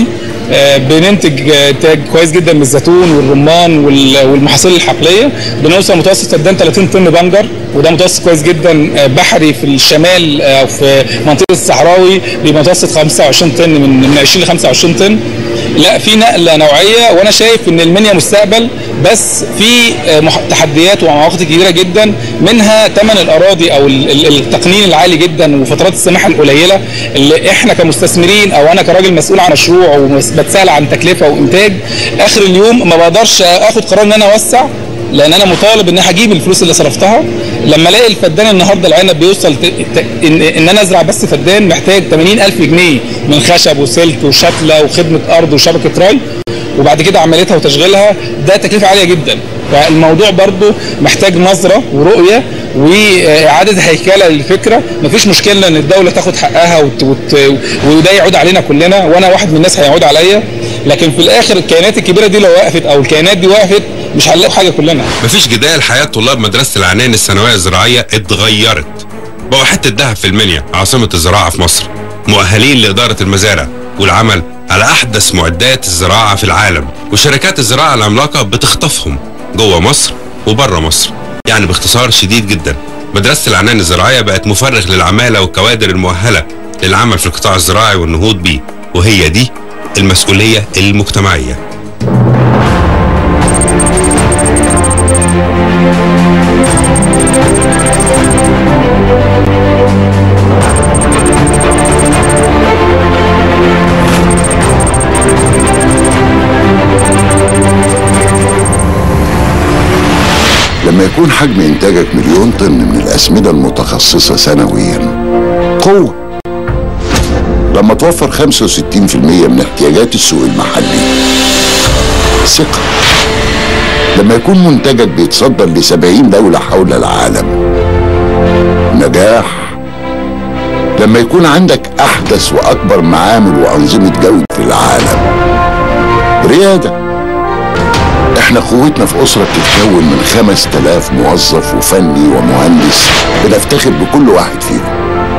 بننتج انتاج كويس جدا من الزيتون والرمان والمحاصيل الحقليه. بنوصل متوسط فدان ثلاثين طن بنجر، وده متوسط كويس جدا. بحري في الشمال او في منطقه الصحراوي بمتوسط خمسة وعشرين طن، من من عشرين ل خمسة وعشرين طن. لا، في نقله نوعيه، وانا شايف ان المنيا مستقبل، بس في تحديات ومعوقات كبيره جدا، منها ثمن الاراضي او التقنين العالي جدا وفترات السماح القليله اللي احنا كمستثمرين او انا كراجل مسؤول عن مشروع وبتسال عن تكلفه وانتاج، اخر اليوم ما بقدرش اخد قرار ان انا اوسع، لان انا مطالب ان انا هجيب الفلوس اللي صرفتها. لما الاقي الفدان النهارده العنب بيوصل ت... ت... ان... ان انا ازرع بس فدان محتاج ثمانين ألف جنيه من خشب وسلك وشتله وخدمه ارض وشبكه ري، وبعد كده عمليتها وتشغيلها، ده تكلفه عاليه جدا. فالموضوع برضو محتاج نظره ورؤيه واعاده هيكله للفكره. مفيش مشكله ان الدوله تاخد حقها وت... وت... وده يعود علينا كلنا، وانا واحد من الناس هيعود عليا، لكن في الاخر الكيانات الكبيره دي لو وقفت او الكيانات دي وقفت مش هنلاقي حاجه كلنا. مفيش جدال، حياه طلاب مدرسه العنان الثانويه الزراعيه اتغيرت. بقوا حته دهب في المنيا، عاصمه الزراعه في مصر، مؤهلين لاداره المزارع والعمل على احدث معدات الزراعه في العالم، وشركات الزراعه العملاقه بتخطفهم جوه مصر وبره مصر. يعني باختصار شديد جدا، مدرسه العنان الزراعيه بقت مفرغ للعماله والكوادر المؤهله للعمل في القطاع الزراعي والنهوض بيه، وهي دي المسؤوليه المجتمعيه. لما يكون حجم إنتاجك مليون طن من الأسمدة المتخصصة سنويا قوة. لما توفر خمسة وستين بالمئة من احتياجات السوق المحلي ثقة. لما يكون منتجك بيتصدر لسبعين دولة حول العالم نجاح. لما يكون عندك أحدث وأكبر معامل وأنظمة جودة في العالم ريادة. احنا قوتنا في أسرة بتتكون من خمس تلاف موظف وفني ومهندس، بنفتخر بكل واحد فيهم.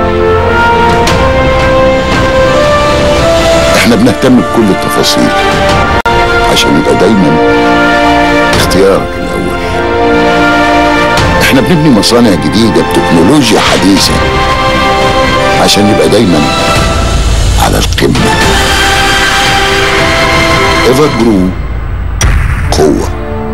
احنا بنهتم بكل التفاصيل عشان يبقى دايما اختيارك الأول. احنا بنبني مصانع جديدة بتكنولوجيا حديثة عشان يبقى دايما على القمة. ايفر جرو، قوة.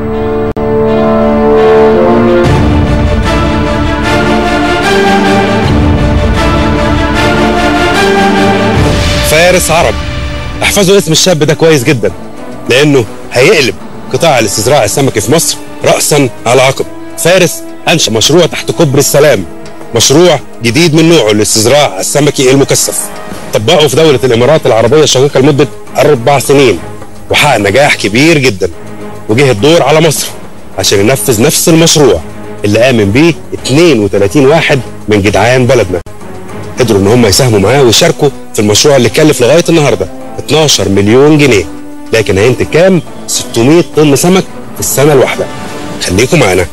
فارس عرب، احفظوا اسم الشاب ده كويس جدا، لانه هيقلب قطاع الاستزراع السمكي في مصر رأسا على عقب. فارس انشأ مشروع تحت كوبري السلام، مشروع جديد من نوعه للاستزراع السمكي المكثف، طبقه في دولة الامارات العربية الشقيقة لمدة اربع سنين وحقق نجاح كبير جدا. وجه الدور على مصر عشان ينفذ نفس المشروع اللي آمن بيه اثنين وثلاثين واحد من جدعان بلدنا. قدروا ان هم يساهموا معاه ويشاركوا في المشروع اللي كلف لغايه النهارده اتناشر مليون جنيه، لكن هينتج كام؟ ستمائة طن سمك في السنه الواحده. خليكم معانا.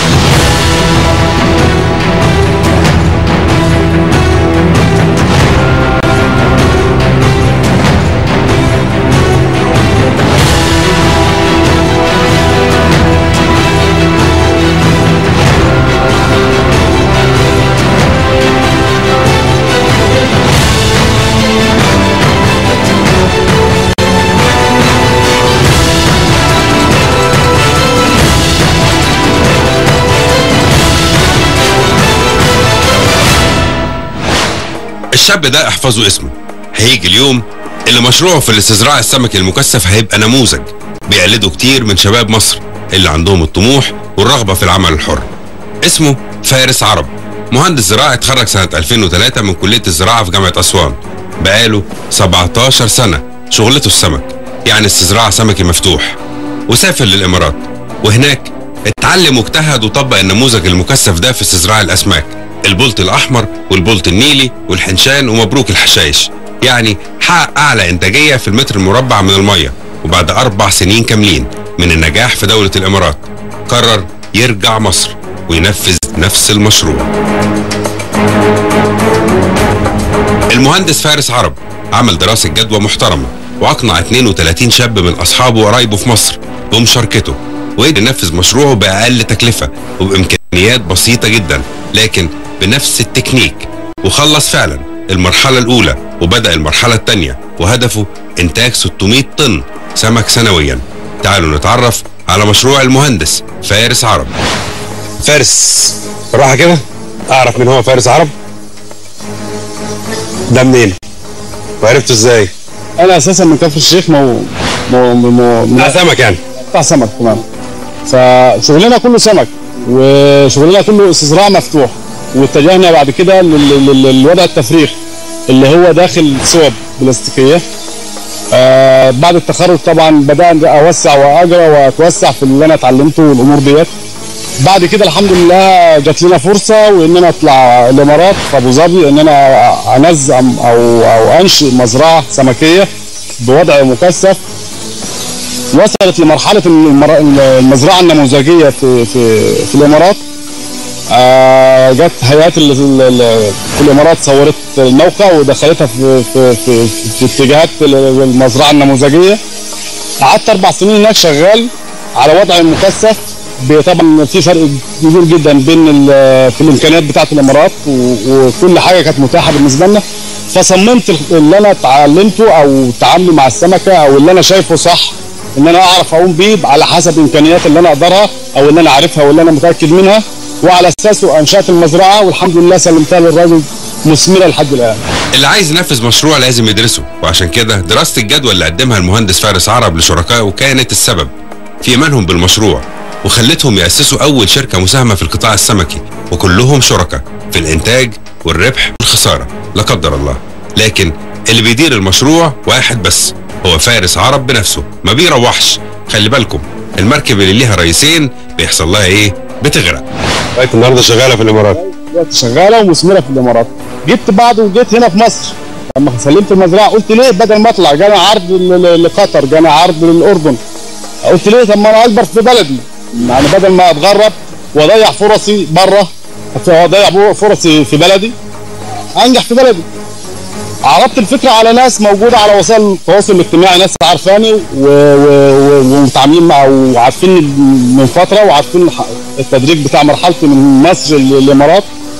الشاب ده احفظوا اسمه، هيجي اليوم اللي مشروعه في الاستزراع السمكي المكثف هيبقى نموذج بيقلده كتير من شباب مصر اللي عندهم الطموح والرغبة في العمل الحر. اسمه فارس عرب، مهندس زراعي اتخرج سنة ألفين وثلاثة من كلية الزراعة في جامعة أسوان. بقاله سبعتاشر سنة شغلته السمك، يعني استزراع سمكي مفتوح، وسافر للإمارات وهناك اتعلم واجتهد وطبق النموذج المكثف ده في استزراع الأسماك، البلط الأحمر والبلط النيلي والحنشان ومبروك الحشائش. يعني حقق أعلى إنتاجية في المتر المربع من المية، وبعد أربع سنين كاملين من النجاح في دولة الإمارات قرر يرجع مصر وينفذ نفس المشروع. المهندس فارس عرب عمل دراسة جدوى محترمة واقنع اثنين وثلاثين شاب من اصحابه وقرايبه في مصر بمشاركته، وقدر ينفذ مشروعه باقل تكلفه وبامكانيات بسيطه جدا لكن بنفس التكنيك، وخلص فعلا المرحله الاولى وبدا المرحله الثانيه، وهدفه انتاج ستمائة طن سمك سنويا. تعالوا نتعرف على مشروع المهندس فارس عرب. فارس راحه كده اعرف من هو فارس عرب؟ ده منين؟ وعرفته ازاي؟ انا اساسا من كفر الشيخ، مو مو مو بتاع سمك يعني؟ بتاع سمك تمام. فشغلنا كله سمك وشغلنا كله استزراع مفتوح، واتجهنا بعد كده للوضع التفريخ اللي هو داخل صوب بلاستيكيه. آه بعد التخرج طبعا بدأت اوسع واجرى واتوسع في اللي انا اتعلمته والامور ديت. بعد كده الحمد لله جات لنا فرصه وان انا اطلع الامارات في ابو ظبي، ان انا انظم او او انشئ مزرعه سمكيه بوضع مكثف. وصلت لمرحله المزرعه النموذجيه في في في الامارات. آه جت هيئات في الامارات صورت الموقع ودخلتها في في في, في اتجاهات المزرعه النموذجيه. قعدت اربع سنين هناك شغال على وضع مكثف. طبعا في فرق كبير جدا بين في الامكانيات بتاعه الامارات وكل حاجه كانت متاحه بالنسبه لنا. فصممت اللي انا اتعلمته او تعاملي مع السمكه او اللي انا شايفه صح ان انا اعرف اقوم بيه على حسب الامكانيات اللي انا اقدرها او اللي انا عارفها واللي انا متاكد منها، وعلى اساسه انشات المزرعه والحمد لله سلمتها للراجل مثمره لحد الان. اللي عايز ينفذ مشروع لازم يدرسه، وعشان كده دراسه الجدوى اللي قدمها المهندس فارس عرب لشركائه كانت السبب في ايمانهم بالمشروع وخلتهم يأسسوا أول شركة مساهمة في القطاع السمكي، وكلهم شركاء في الإنتاج والربح والخسارة لا قدر الله. لكن اللي بيدير المشروع واحد بس، هو فارس عرب بنفسه، ما بيروحش. خلي بالكم المركب اللي ليها رئيسين بيحصل لها إيه؟ بتغرق. لغاية النهارده شغالة في الإمارات. شغالة ومثمرة في الإمارات. جبت بعض وجيت هنا في مصر. لما سلمت المزرعة قلت ليه بدل ما أطلع جانا عرض لقطر، جانا عرض للأردن. قلت ليه طب ما أنا أكبر في بلدي. يعني بدل ما اتغرب واضيع فرصي بره واضيع فرصي في بلدي انجح في بلدي. عرضت الفكره على ناس موجوده على وسائل التواصل الاجتماعي، ناس عارفاني ومتعاملين مع وعارفيني من فتره وعارفين التدريج بتاع مرحلتي من مصر للامارات.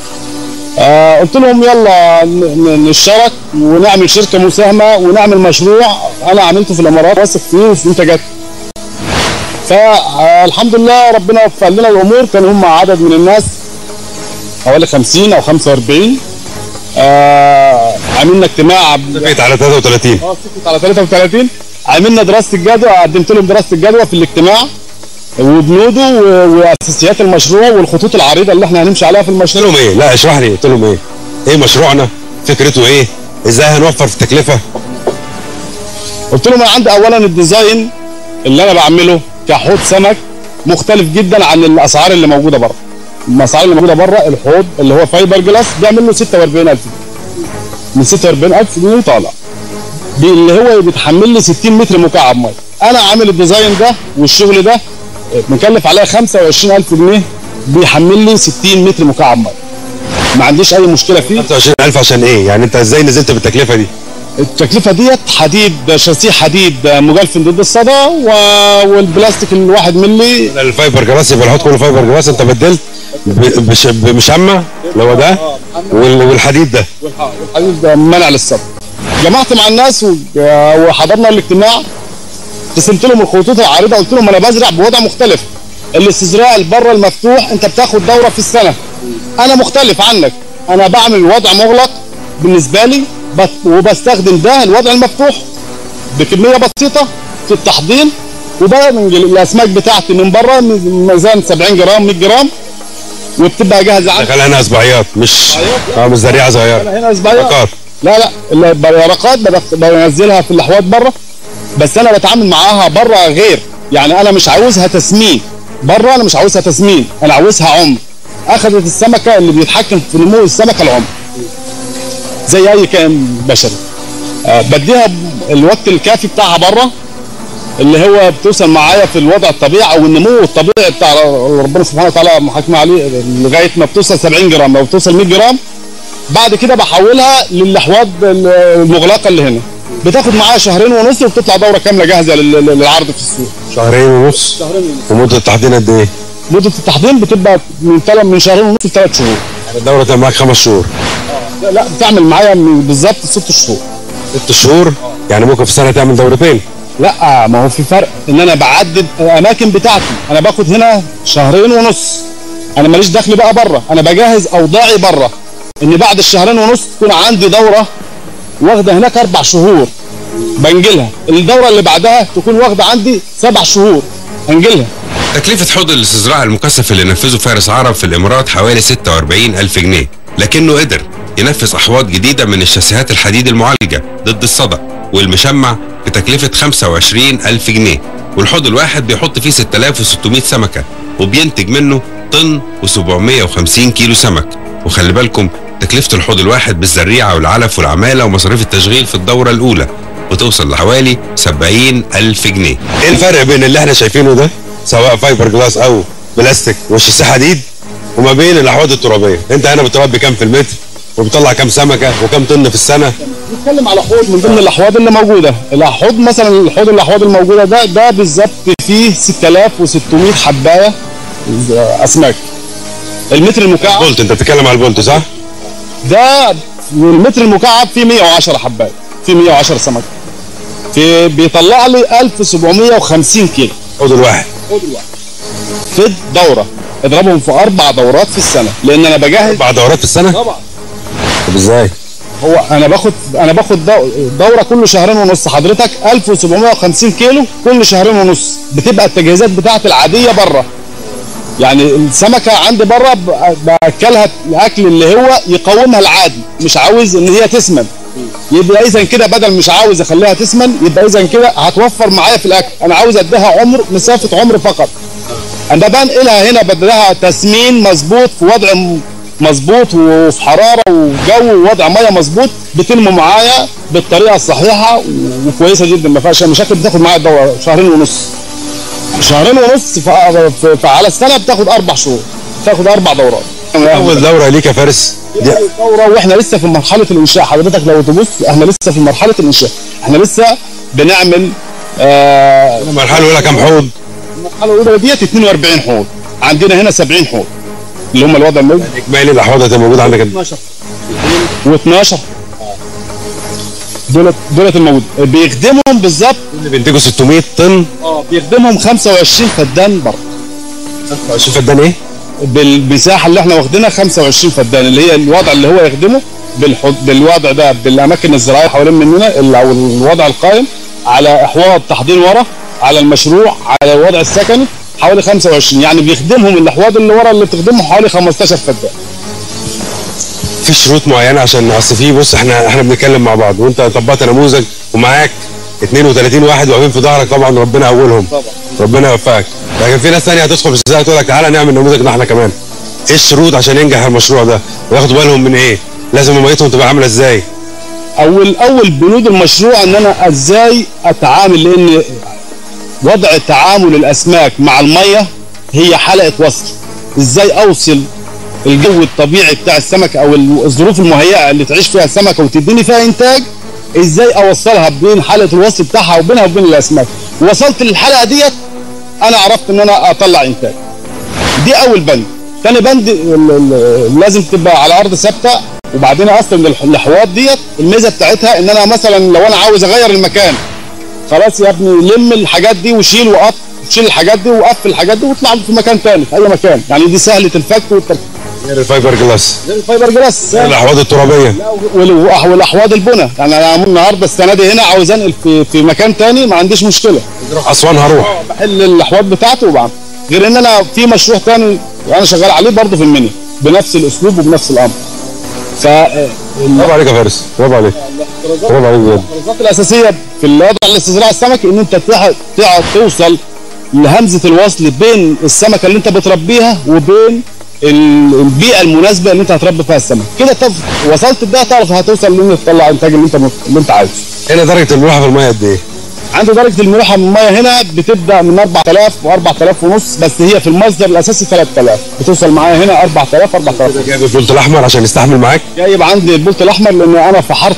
آه قلت لهم يلا نشترك ونعمل شركه مساهمه ونعمل مشروع انا عملته في الامارات واثق فيه وفي انتاجاته. فالحمد لله ربنا وفق لنا الامور. كان هم عدد من الناس حوالي خمسين او خمسة وأربعين. آه عملنا اجتماع اتفقت على ثلاثة وثلاثين. اه اتفقت على ثلاثة وثلاثين. عملنا دراسه الجدوى، قدمت لهم دراسه الجدوى في الاجتماع وبنوده واساسيات المشروع والخطوط العريضه اللي احنا هنمشي عليها في المشروع. قلت لهم ايه؟ لا اشرح لي. قلت لهم ايه؟ ايه مشروعنا؟ فكرته ايه؟ ازاي هنوفر في التكلفه؟ قلت لهم انا عندي اولا الديزاين اللي انا بعمله كحوض سمك مختلف جدا عن الاسعار اللي موجوده بره. الاسعار اللي موجوده بره الحوض اللي هو فايبر جلاس بيعمل له ستة وأربعين ألف جنيه. من ستة وأربعين ألف جنيه طالع. اللي هو بيتحمل لي ستين متر مكعب ميه. انا عامل الديزاين ده والشغل ده مكلف عليا خمسة وعشرين ألف جنيه بيحمل لي ستين متر مكعب ميه. ما عنديش اي مشكله فيه. خمسة وعشرين ألف عشان ايه؟ يعني انت ازاي نزلت بالتكلفه دي؟ التكلفه ديت حديد شاسيه حديد مجلفن ضد الصدى والبلاستيك الواحد ملي. الفايبر جلاس يبقى الحوض كله فايبر جلاس. انت بدلت بمشمع اللي هو ده والحديد ده. والحديد ده منع للصدى. جمعت مع الناس وحضرنا الاجتماع. قسمت لهم الخطوط العريضه. قلت لهم انا بزرع بوضع مختلف. الاستزراع بره المفتوح انت بتاخد دوره في السنه. انا مختلف عنك. انا بعمل وضع مغلق بالنسبه لي وبستخدم ده الوضع المفتوح بكميه بسيطه في التحضير. وبعمل الاسماك بتاعتي من بره ميزان سبعين جرام مية جرام وبتبقى جاهزه عندي. دخل هنا اصبعيات مش اه مش زريعه صغيره. هنا اصبعيات. لا لا البرقات بنزلها في الاحواض بره. بس انا بتعامل معاها بره غير، يعني انا مش عاوزها تسمين بره. انا مش عاوزها تسمين، انا عاوزها عمر. اخذت السمكه اللي بيتحكم في نمو السمكه العمر زي اي كائن بشري. أه بديها الوقت الكافي بتاعها بره اللي هو بتوصل معايا في الوضع الطبيعي او النمو الطبيعي بتاع ربنا سبحانه وتعالى محاكم عليه لغايه ما بتوصل سبعين جرام. لو بتوصل مية جرام بعد كده بحولها للاحواض المغلقه اللي هنا بتاخد معاها شهرين ونص وبتطلع دوره كامله جاهزه لل- للعرض في السوق. شهرين ونص. شهرين ونص. ومده التحضير قد ايه؟ مده التحضير بتبقى من ثلاث من شهرين ونص لثلاث شهور. يعني الدوره تعمل معاك خمس شهور. لا, لا بتعمل معايا من- بالظبط ست شهور. ست شهور يعني ممكن في سنه تعمل دورتين. لا ما هو في فرق ان انا بعدد الاماكن بتاعتي، انا باخد هنا شهرين ونص، انا ماليش دخل بقى بره، انا بجهز اوضاعي بره ان بعد الشهرين ونص تكون عندي دوره واخده هناك اربع شهور بنجلها، الدوره اللي بعدها تكون واخده عندي سبع شهور هنجلها. تكلفة حوض الاستزراع المكثف اللي نفذه فارس عرب في الإمارات حوالي ستة وأربعين ألف جنيه، لكنه قدر ينفذ أحواض جديدة من الشاسيهات الحديد المعالجة ضد الصدأ والمشمع بتكلفة خمسة وعشرين ألف جنيه، والحوض الواحد بيحط فيه ستة آلاف وستمائة سمكة وبينتج منه طن وسبعمائة وخمسين كيلو سمك. وخلي بالكم تكلفة الحوض الواحد بالزريعة والعلف والعمالة ومصاريف التشغيل في الدورة الأولى بتوصل لحوالي سبعين ألف جنيه. إيه الفرق بين اللي احنا شايفينه ده سواء فايبر جلاس أو بلاستيك وشاسيه حديد وما بين الأحواض الترابية؟ أنت هنا بتربي كام في المتر وبتطلع كام سمكة وكام طن في السنة؟ نتكلم على حوض من ضمن الاحواض اللي موجوده، الاحواض مثلا الحوض الاحواض الموجوده ده ده بالظبط فيه ستة آلاف وستمائة حبايه اسماك. المتر المكعب بولت، انت بتتكلم على البولت صح؟ ده المتر المكعب فيه مائة وعشرة حبايه، فيه مائة وعشرة سمكه. في بيطلع لي ألف وسبعمائة وخمسين كيلو. الحوض الواحد. الحوض الواحد. في الدوره اضربهم في اربع دورات في السنه لان انا بجهز. اربع دورات في السنه؟ طبعا. طب ازاي؟ هو انا باخد انا باخد دوره كل شهرين ونص حضرتك ألف وسبعمائة وخمسين كيلو كل شهرين ونص، بتبقى التجهيزات بتاعتي العاديه بره. يعني السمكه عندي بره باكلها الاكل اللي هو يقومها العادي، مش عاوز ان هي تسمن. يبقى اذا كده بدل مش عاوز اخليها تسمن يبقى اذا كده هتوفر معايا في الاكل، انا عاوز اديها عمر مسافه عمر فقط. انا بنقلها هنا بديها تسمين مظبوط في وضع مظبوط وفي حراره وجو ووضع ميه مظبوط، بتنمو معايا بالطريقه الصحيحه وكويسه جدا ما فيهاش مشاكل. بتاخد معايا الدوره شهرين ونص. شهرين ونص فعلى السنه بتاخد اربع شهور، بتاخد اربع دورات. اول دوره ليك يا فارس؟ دي دوره واحنا لسه في مرحله الانشاء حضرتك لو تبص احنا لسه في مرحله الانشاء، احنا لسه بنعمل آه المرحله الاولى كام حوض؟ المرحله الاولى ديت اثنين وأربعين حوض، عندنا هنا سبعين حوض اللي هم الوضع الموجود. اجمالي الاحواض اللي موجوده عندك اتناشر و12 دولت دولت الموجود بيخدمهم بالظبط اللي بينتجوا ستمائة طن. اه بيخدمهم خمسة وعشرين فدان بره. خمسة وعشرين فدان ايه؟ بالمساحه اللي احنا واخدينها خمسة وعشرين فدان اللي هي الوضع اللي هو يخدمه بالحد بالوضع ده بالاماكن الزراعيه حوالين مننا او الوضع القائم على احواض تحضير ورا على المشروع على الوضع السكني حوالي خمسة وعشرين، يعني بيخدمهم الاحواض اللي ورا اللي بتخدمهم حوالي خمستاشر فدان. في شروط معينه عشان اصل في بص احنا احنا بنتكلم مع بعض وانت طبقت نموذج ومعاك اثنين وثلاثين واحد واقفين في ظهرك، طبعا ربنا اولهم طبعا ربنا يوفقك، لكن في ناس ثانيه هتدخل في السباق تقول لك تعالى نعمل نموذجنا احنا كمان. ايه الشروط عشان ينجح المشروع ده وياخدوا بالهم من ايه؟ لازم ميتهم تبقى عامله ازاي؟ اول اول بنود المشروع ان انا ازاي اتعامل، لان وضع تعامل الاسماك مع الميه هي حلقه وصل. ازاي اوصل الجو الطبيعي بتاع السمك او الظروف المهيئه اللي تعيش فيها السمكه وتديني فيها انتاج، ازاي اوصلها بين حلقه الوصل بتاعها وبينها وبين الاسماك. وصلت للحلقه ديت انا عرفت ان انا اطلع انتاج. دي اول بند. ثاني بند لازم تبقى على ارض ثابته، وبعدين اصلا الاحواض ديت الميزه بتاعتها ان انا مثلا لو انا عاوز اغير المكان خلاص يا ابني لم الحاجات دي وشيل وقف شيل الحاجات دي وقفل الحاجات دي واطلع في مكان ثاني في اي مكان، يعني دي سهله الفك والتركيب. غير الفايبر جلاس. غير الفايبر جلاس. الاحواض الترابيه. والاحواض البناء، يعني انا النهارده السنه دي هنا عاوز انقل في, في مكان ثاني ما عنديش مشكله. تروح اسوان هروح. بحل الاحواض بتاعته وبعمل. غير ان انا في مشروع ثاني وانا شغال عليه برضه في المنيا بنفس الاسلوب وبنفس الامر. ف برافو عليك يا فارس، برافو عليك. برافو عليك بجد. الخطوات الاساسيه في الوضع الاستزراع السمكي ان انت تقعد توصل لهمزه الوصل بين السمكه اللي انت بتربيها وبين البيئه المناسبه اللي انت هتربي فيها السمك. كده وصلت ده تعرف هتوصل ان انت تطلع انتاج اللي انت اللي انت عايزه. هنا درجه الملوحه في الميه قد ايه؟ عندي درجه الملوحه من الميه هنا بتبدا من أربعة آلاف و4000 ونص، بس هي في المصدر الاساسي ثلاثة آلاف، بتوصل معايا هنا أربعة آلاف أربعة آلاف. جايب البولت الاحمر عشان يستحمل معاك؟ جايب عندي البولت الاحمر لان انا فحرت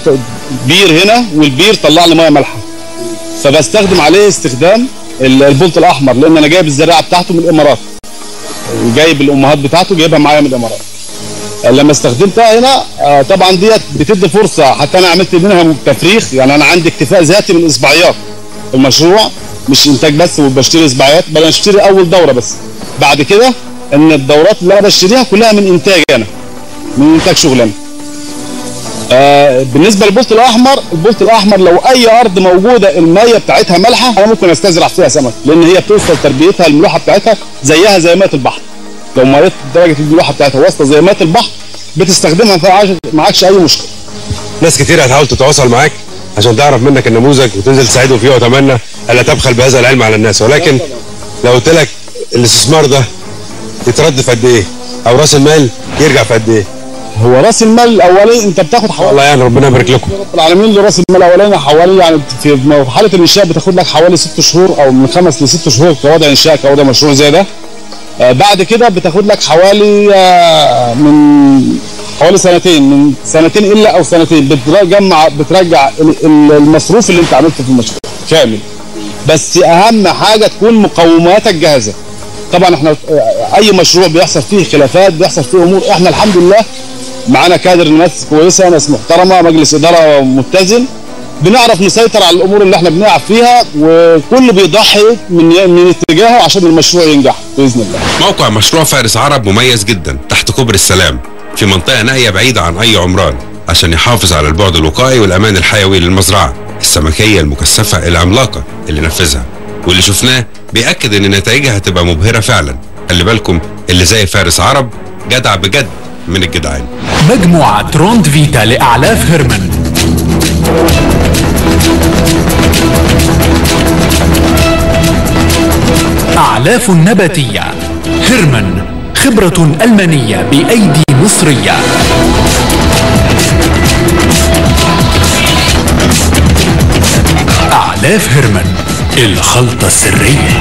بير هنا والبير طلع لي ميه مالحه، فبستخدم عليه استخدام البولت الاحمر، لان انا جايب الزراعه بتاعته من الامارات، جايب الامهات بتاعته جايبها معايا من الامارات. لما استخدمتها هنا طبعا ديت بتدي فرصه، حتى انا عملت منها تفريخ، يعني انا عندي اكتفاء ذاتي من اصبعيات المشروع، مش انتاج بس وبشتري اصبعيات، بل انا اشتري اول دوره بس. بعد كده ان الدورات اللي انا بشتريها كلها من انتاج انا، من انتاج شغلنا. آه بالنسبه للبولت الاحمر، البولت الاحمر لو اي ارض موجوده الميه بتاعتها مالحه انا ممكن استزرع فيها سمك، لان هي بتوصل تربيتها الملوحه بتاعتها زيها زي ميه البحر. لو ميه درجه الملوحه بتاعتها واصله زي ميه البحر بتستخدمها معكش اي مشكله. ناس كتير هتحاول تتواصل معاك عشان تعرف منك النموذج وتنزل تساعدهم فيه، واتمنى الا تبخل بهذا العلم على الناس، ولكن لو قلت لك الاستثمار ده يترد في قد ايه؟ او راس المال يرجع في قد ايه؟ هو راس المال الاولاني انت بتاخد حوالي، والله يعني ربنا يبارك لكم رب العالمين، لراس المال الاولاني حوالي يعني في مرحله الانشاء بتاخد لك حوالي ست شهور او من خمس لست شهور كوضع انشاء كوضع مشروع زي ده. آه بعد كده بتاخد لك حوالي آه من حوالي سنتين، من سنتين الا او سنتين بترجع بترجع المصروف اللي انت عملته في المشروع كامل. بس اهم حاجه تكون مقوماتك جاهزه. طبعا احنا اي مشروع بيحصل فيه خلافات، بيحصل فيه امور، احنا الحمد لله معانا كادر ناس كويسه، ناس محترمه، مجلس اداره متزن، بنعرف نسيطر على الامور اللي احنا بنقع فيها، وكل بيضحي من من اتجاهه عشان المشروع ينجح باذن الله. موقع مشروع فارس عرب مميز جدا تحت كوبري السلام في منطقه نائيه بعيده عن اي عمران، عشان يحافظ على البعد الوقائي والامان الحيوي للمزرعه السمكيه المكثفه العملاقه اللي نفذها، واللي شفناه بيأكد ان نتائجها هتبقى مبهره فعلا. خلي بالكم اللي زي فارس عرب جدع بجد من الجدعان. مجموعة روند فيتا لأعلاف هيرمان. أعلاف نباتية هيرمان، خبرة ألمانية بأيدي مصرية. أعلاف هيرمان، الخلطة السرية.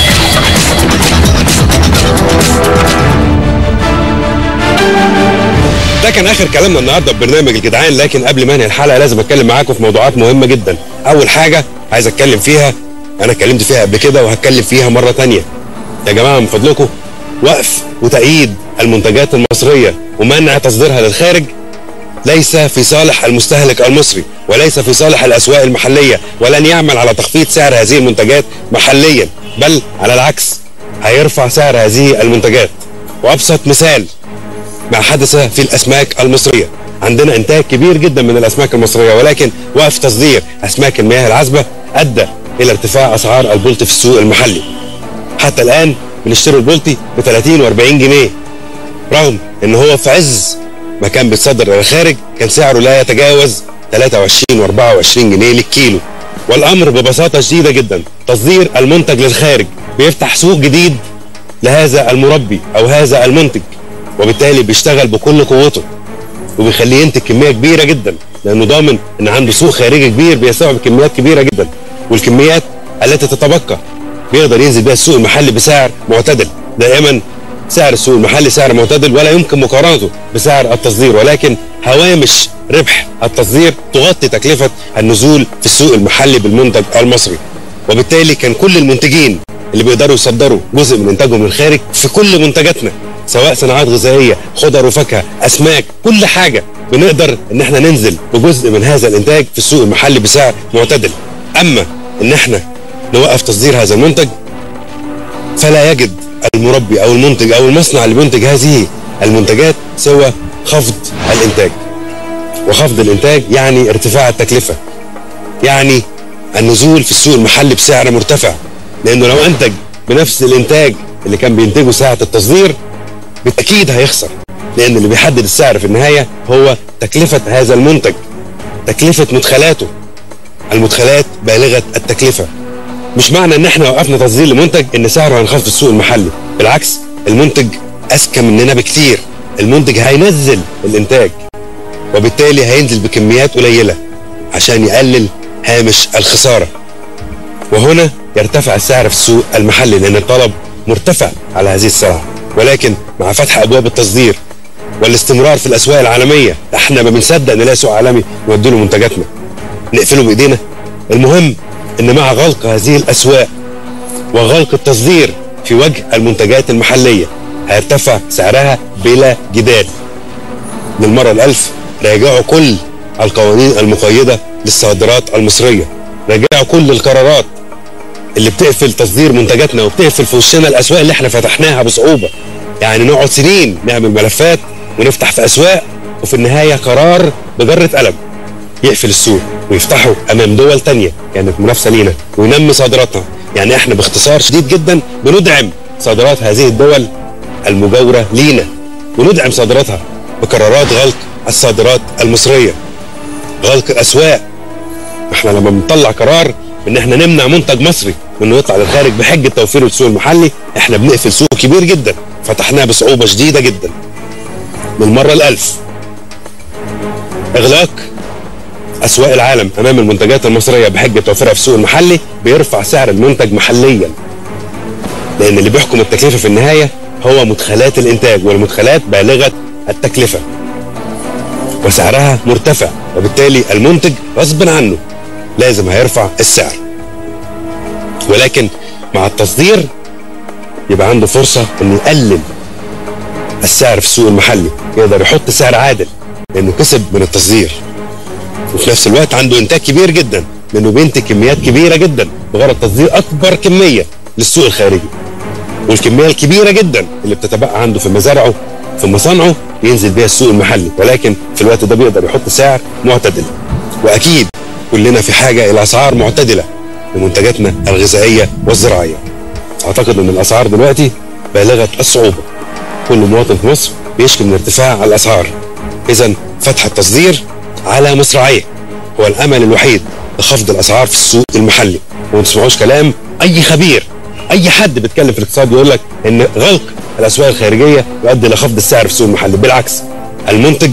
ده كان اخر كلامنا النهارده في برنامج الجدعان، لكن قبل ما انهي الحلقه لازم اتكلم معاكم في موضوعات مهمه جدا. اول حاجه عايز اتكلم فيها، انا اتكلمت فيها قبل كده وهتكلم فيها مره ثانيه. يا جماعه من فضلكم وقف وتأييد المنتجات المصريه ومنع تصديرها للخارج ليس في صالح المستهلك المصري، وليس في صالح الاسواق المحليه، ولن يعمل على تخفيض سعر هذه المنتجات محليا، بل على العكس هيرفع سعر هذه المنتجات. وابسط مثال ما حدث في الاسماك المصريه، عندنا انتاج كبير جدا من الاسماك المصريه، ولكن وقف تصدير اسماك المياه العذبه ادى الى ارتفاع اسعار البلطي في السوق المحلي. حتى الان بنشتري البلطي ب ثلاثين وأربعين جنيه، رغم ان هو في عز ما كان بيتصدر الى الخارج كان سعره لا يتجاوز ثلاثة وعشرين وأربعة وعشرين جنيه للكيلو. والامر ببساطه شديده جدا، تصدير المنتج للخارج بيفتح سوق جديد لهذا المربي او هذا المنتج، وبالتالي بيشتغل بكل قوته وبيخليه ينتج كميه كبيره جدا، لانه ضامن ان عنده سوق خارجي كبير بيستوعب كميات كبيره جدا، والكميات التي تتبقى بيقدر ينزل بها السوق المحلي بسعر معتدل. دائما سعر السوق المحلي سعر معتدل ولا يمكن مقارنته بسعر التصدير، ولكن هوامش ربح التصدير تغطي تكلفه النزول في السوق المحلي بالمنتج المصري. وبالتالي كان كل المنتجين اللي بيقدروا يصدروا جزء من انتاجهم للخارج في كل منتجاتنا، سواء صناعات غذائيه، خضر وفاكهه، اسماك، كل حاجه بنقدر ان احنا ننزل بجزء من هذا الانتاج في السوق المحلي بسعر معتدل. اما ان احنا نوقف تصدير هذا المنتج فلا يجد المربي او المنتج او المصنع اللي بينتج هذه المنتجات سوى خفض الانتاج، وخفض الانتاج يعني ارتفاع التكلفه، يعني النزول في السوق المحلي بسعر مرتفع، لانه لو انتج بنفس الانتاج اللي كان بينتجه ساعه التصدير بالتاكيد هيخسر، لان اللي بيحدد السعر في النهايه هو تكلفه هذا المنتج، تكلفه مدخلاته، المدخلات بالغه التكلفه. مش معنى ان احنا وقفنا تصدير لمنتج ان سعره هينخفض في السوق المحلي، بالعكس المنتج اذكى مننا بكتير، المنتج هينزل الانتاج وبالتالي هينزل بكميات قليله عشان يقلل هامش الخساره، وهنا يرتفع السعر في السوق المحلي لان الطلب مرتفع على هذه السلعه. ولكن مع فتح ابواب التصدير والاستمرار في الاسواق العالميه. احنا ما بنصدق نلاقي سوق عالمي نودي له منتجاتنا نقفله بايدينا. المهم ان مع غلق هذه الاسواق وغلق التصدير في وجه المنتجات المحليه هيرتفع سعرها بلا جدال. للمره الالف راجعوا كل القوانين المقيده للصادرات المصريه، راجعوا كل القرارات اللي بتقفل تصدير منتجاتنا وبتقفل في وشنا الاسواق اللي احنا فتحناها بصعوبه. يعني نقعد سنين نعمل ملفات ونفتح في اسواق وفي النهايه قرار بجره قلم يقفل السوق ويفتحه امام دول تانية كانت منافسه لينا وينمي صادراتنا. يعني احنا باختصار شديد جدا بندعم صادرات هذه الدول المجاوره لينا وندعم صادراتها بقرارات غلق الصادرات المصريه، غلق الاسواق. احنا لما بنطلع قرار ان احنا نمنع منتج مصري انه يطلع للخارج بحجه توفيره السوق المحلي، احنا بنقفل سوق كبير جدا فتحناه بصعوبه شديده جدا. للمره الالف اغلاق اسواق العالم امام المنتجات المصريه بحجه توفيرها في السوق المحلي بيرفع سعر المنتج محليا، لان اللي بيحكم التكلفه في النهايه هو مدخلات الانتاج، والمدخلات بالغه التكلفه وسعرها مرتفع، وبالتالي المنتج غصب عنه لازم هيرفع السعر. ولكن مع التصدير يبقى عنده فرصه انه يقلل السعر في السوق المحلي، يقدر يحط سعر عادل لانه كسب من التصدير، وفي نفس الوقت عنده انتاج كبير جدا لانه بينتج كميات كبيره جدا بغرض تصدير اكبر كميه للسوق الخارجي. والكميه الكبيره جدا اللي بتتبقى عنده في مزارعه في مصانعه ينزل بيها السوق المحلي، ولكن في الوقت ده بيقدر يحط سعر معتدل. واكيد كلنا في حاجه الى اسعار معتدله لمنتجاتنا الغذائيه والزراعيه. اعتقد ان الاسعار دلوقتي بالغه الصعوبه، كل مواطن في مصر بيشكي من ارتفاع الاسعار. اذا فتح التصدير على مصراعيه هو الامل الوحيد لخفض الاسعار في السوق المحلي. وما تسمعوش كلام اي خبير، اي حد بيتكلم في الاقتصاد يقول لك ان غلق الاسواق الخارجيه يؤدي الى خفض السعر في السوق المحلي. بالعكس، المنتج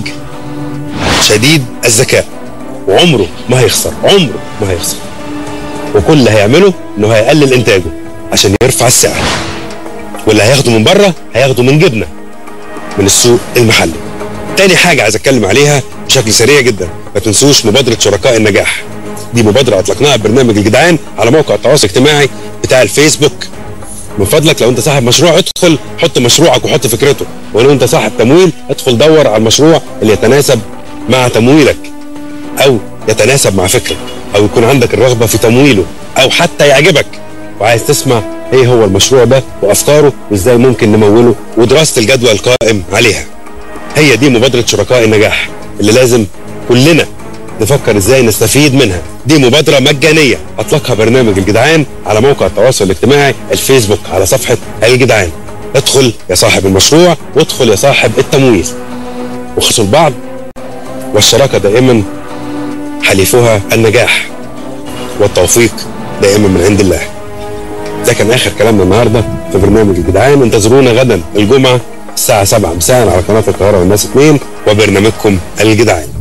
شديد الذكاء وعمره ما هيخسر، عمره ما هيخسر، وكل اللي هيعمله انه هيقلل انتاجه عشان يرفع السعر، واللي هياخده من بره هياخده من جبنه من السوق المحلي. تاني حاجه عايز اتكلم عليها بشكل سريع جدا، ما تنسوش مبادره شركاء النجاح. دي مبادره اطلقناها ببرنامج الجدعان على موقع التواصل الاجتماعي بتاع الفيسبوك. من فضلك لو انت صاحب مشروع ادخل حط مشروعك وحط فكرته، ولو انت صاحب تمويل ادخل دور على المشروع اللي يتناسب مع تمويلك او يتناسب مع فكرك، او يكون عندك الرغبه في تمويله، او حتى يعجبك وعايز تسمع ايه هو المشروع ده وافكاره وازاي ممكن نموله ودراسه الجدوى القائم عليها. هي دي مبادره شركاء النجاح اللي لازم كلنا نفكر ازاي نستفيد منها. دي مبادره مجانيه اطلقها برنامج الجدعان على موقع التواصل الاجتماعي الفيسبوك على صفحه الجدعان. ادخل يا صاحب المشروع وادخل يا صاحب التمويل، وخصوا البعض، والشراكه دائما حليفها النجاح، والتوفيق دائما من عند الله. ده كان اخر كلامنا النهارده في برنامج الجدعان. انتظرونا غدا الجمعه الساعه سبعة مساء على قناه القاهره والناس اثنين وبرنامجكم الجدعان.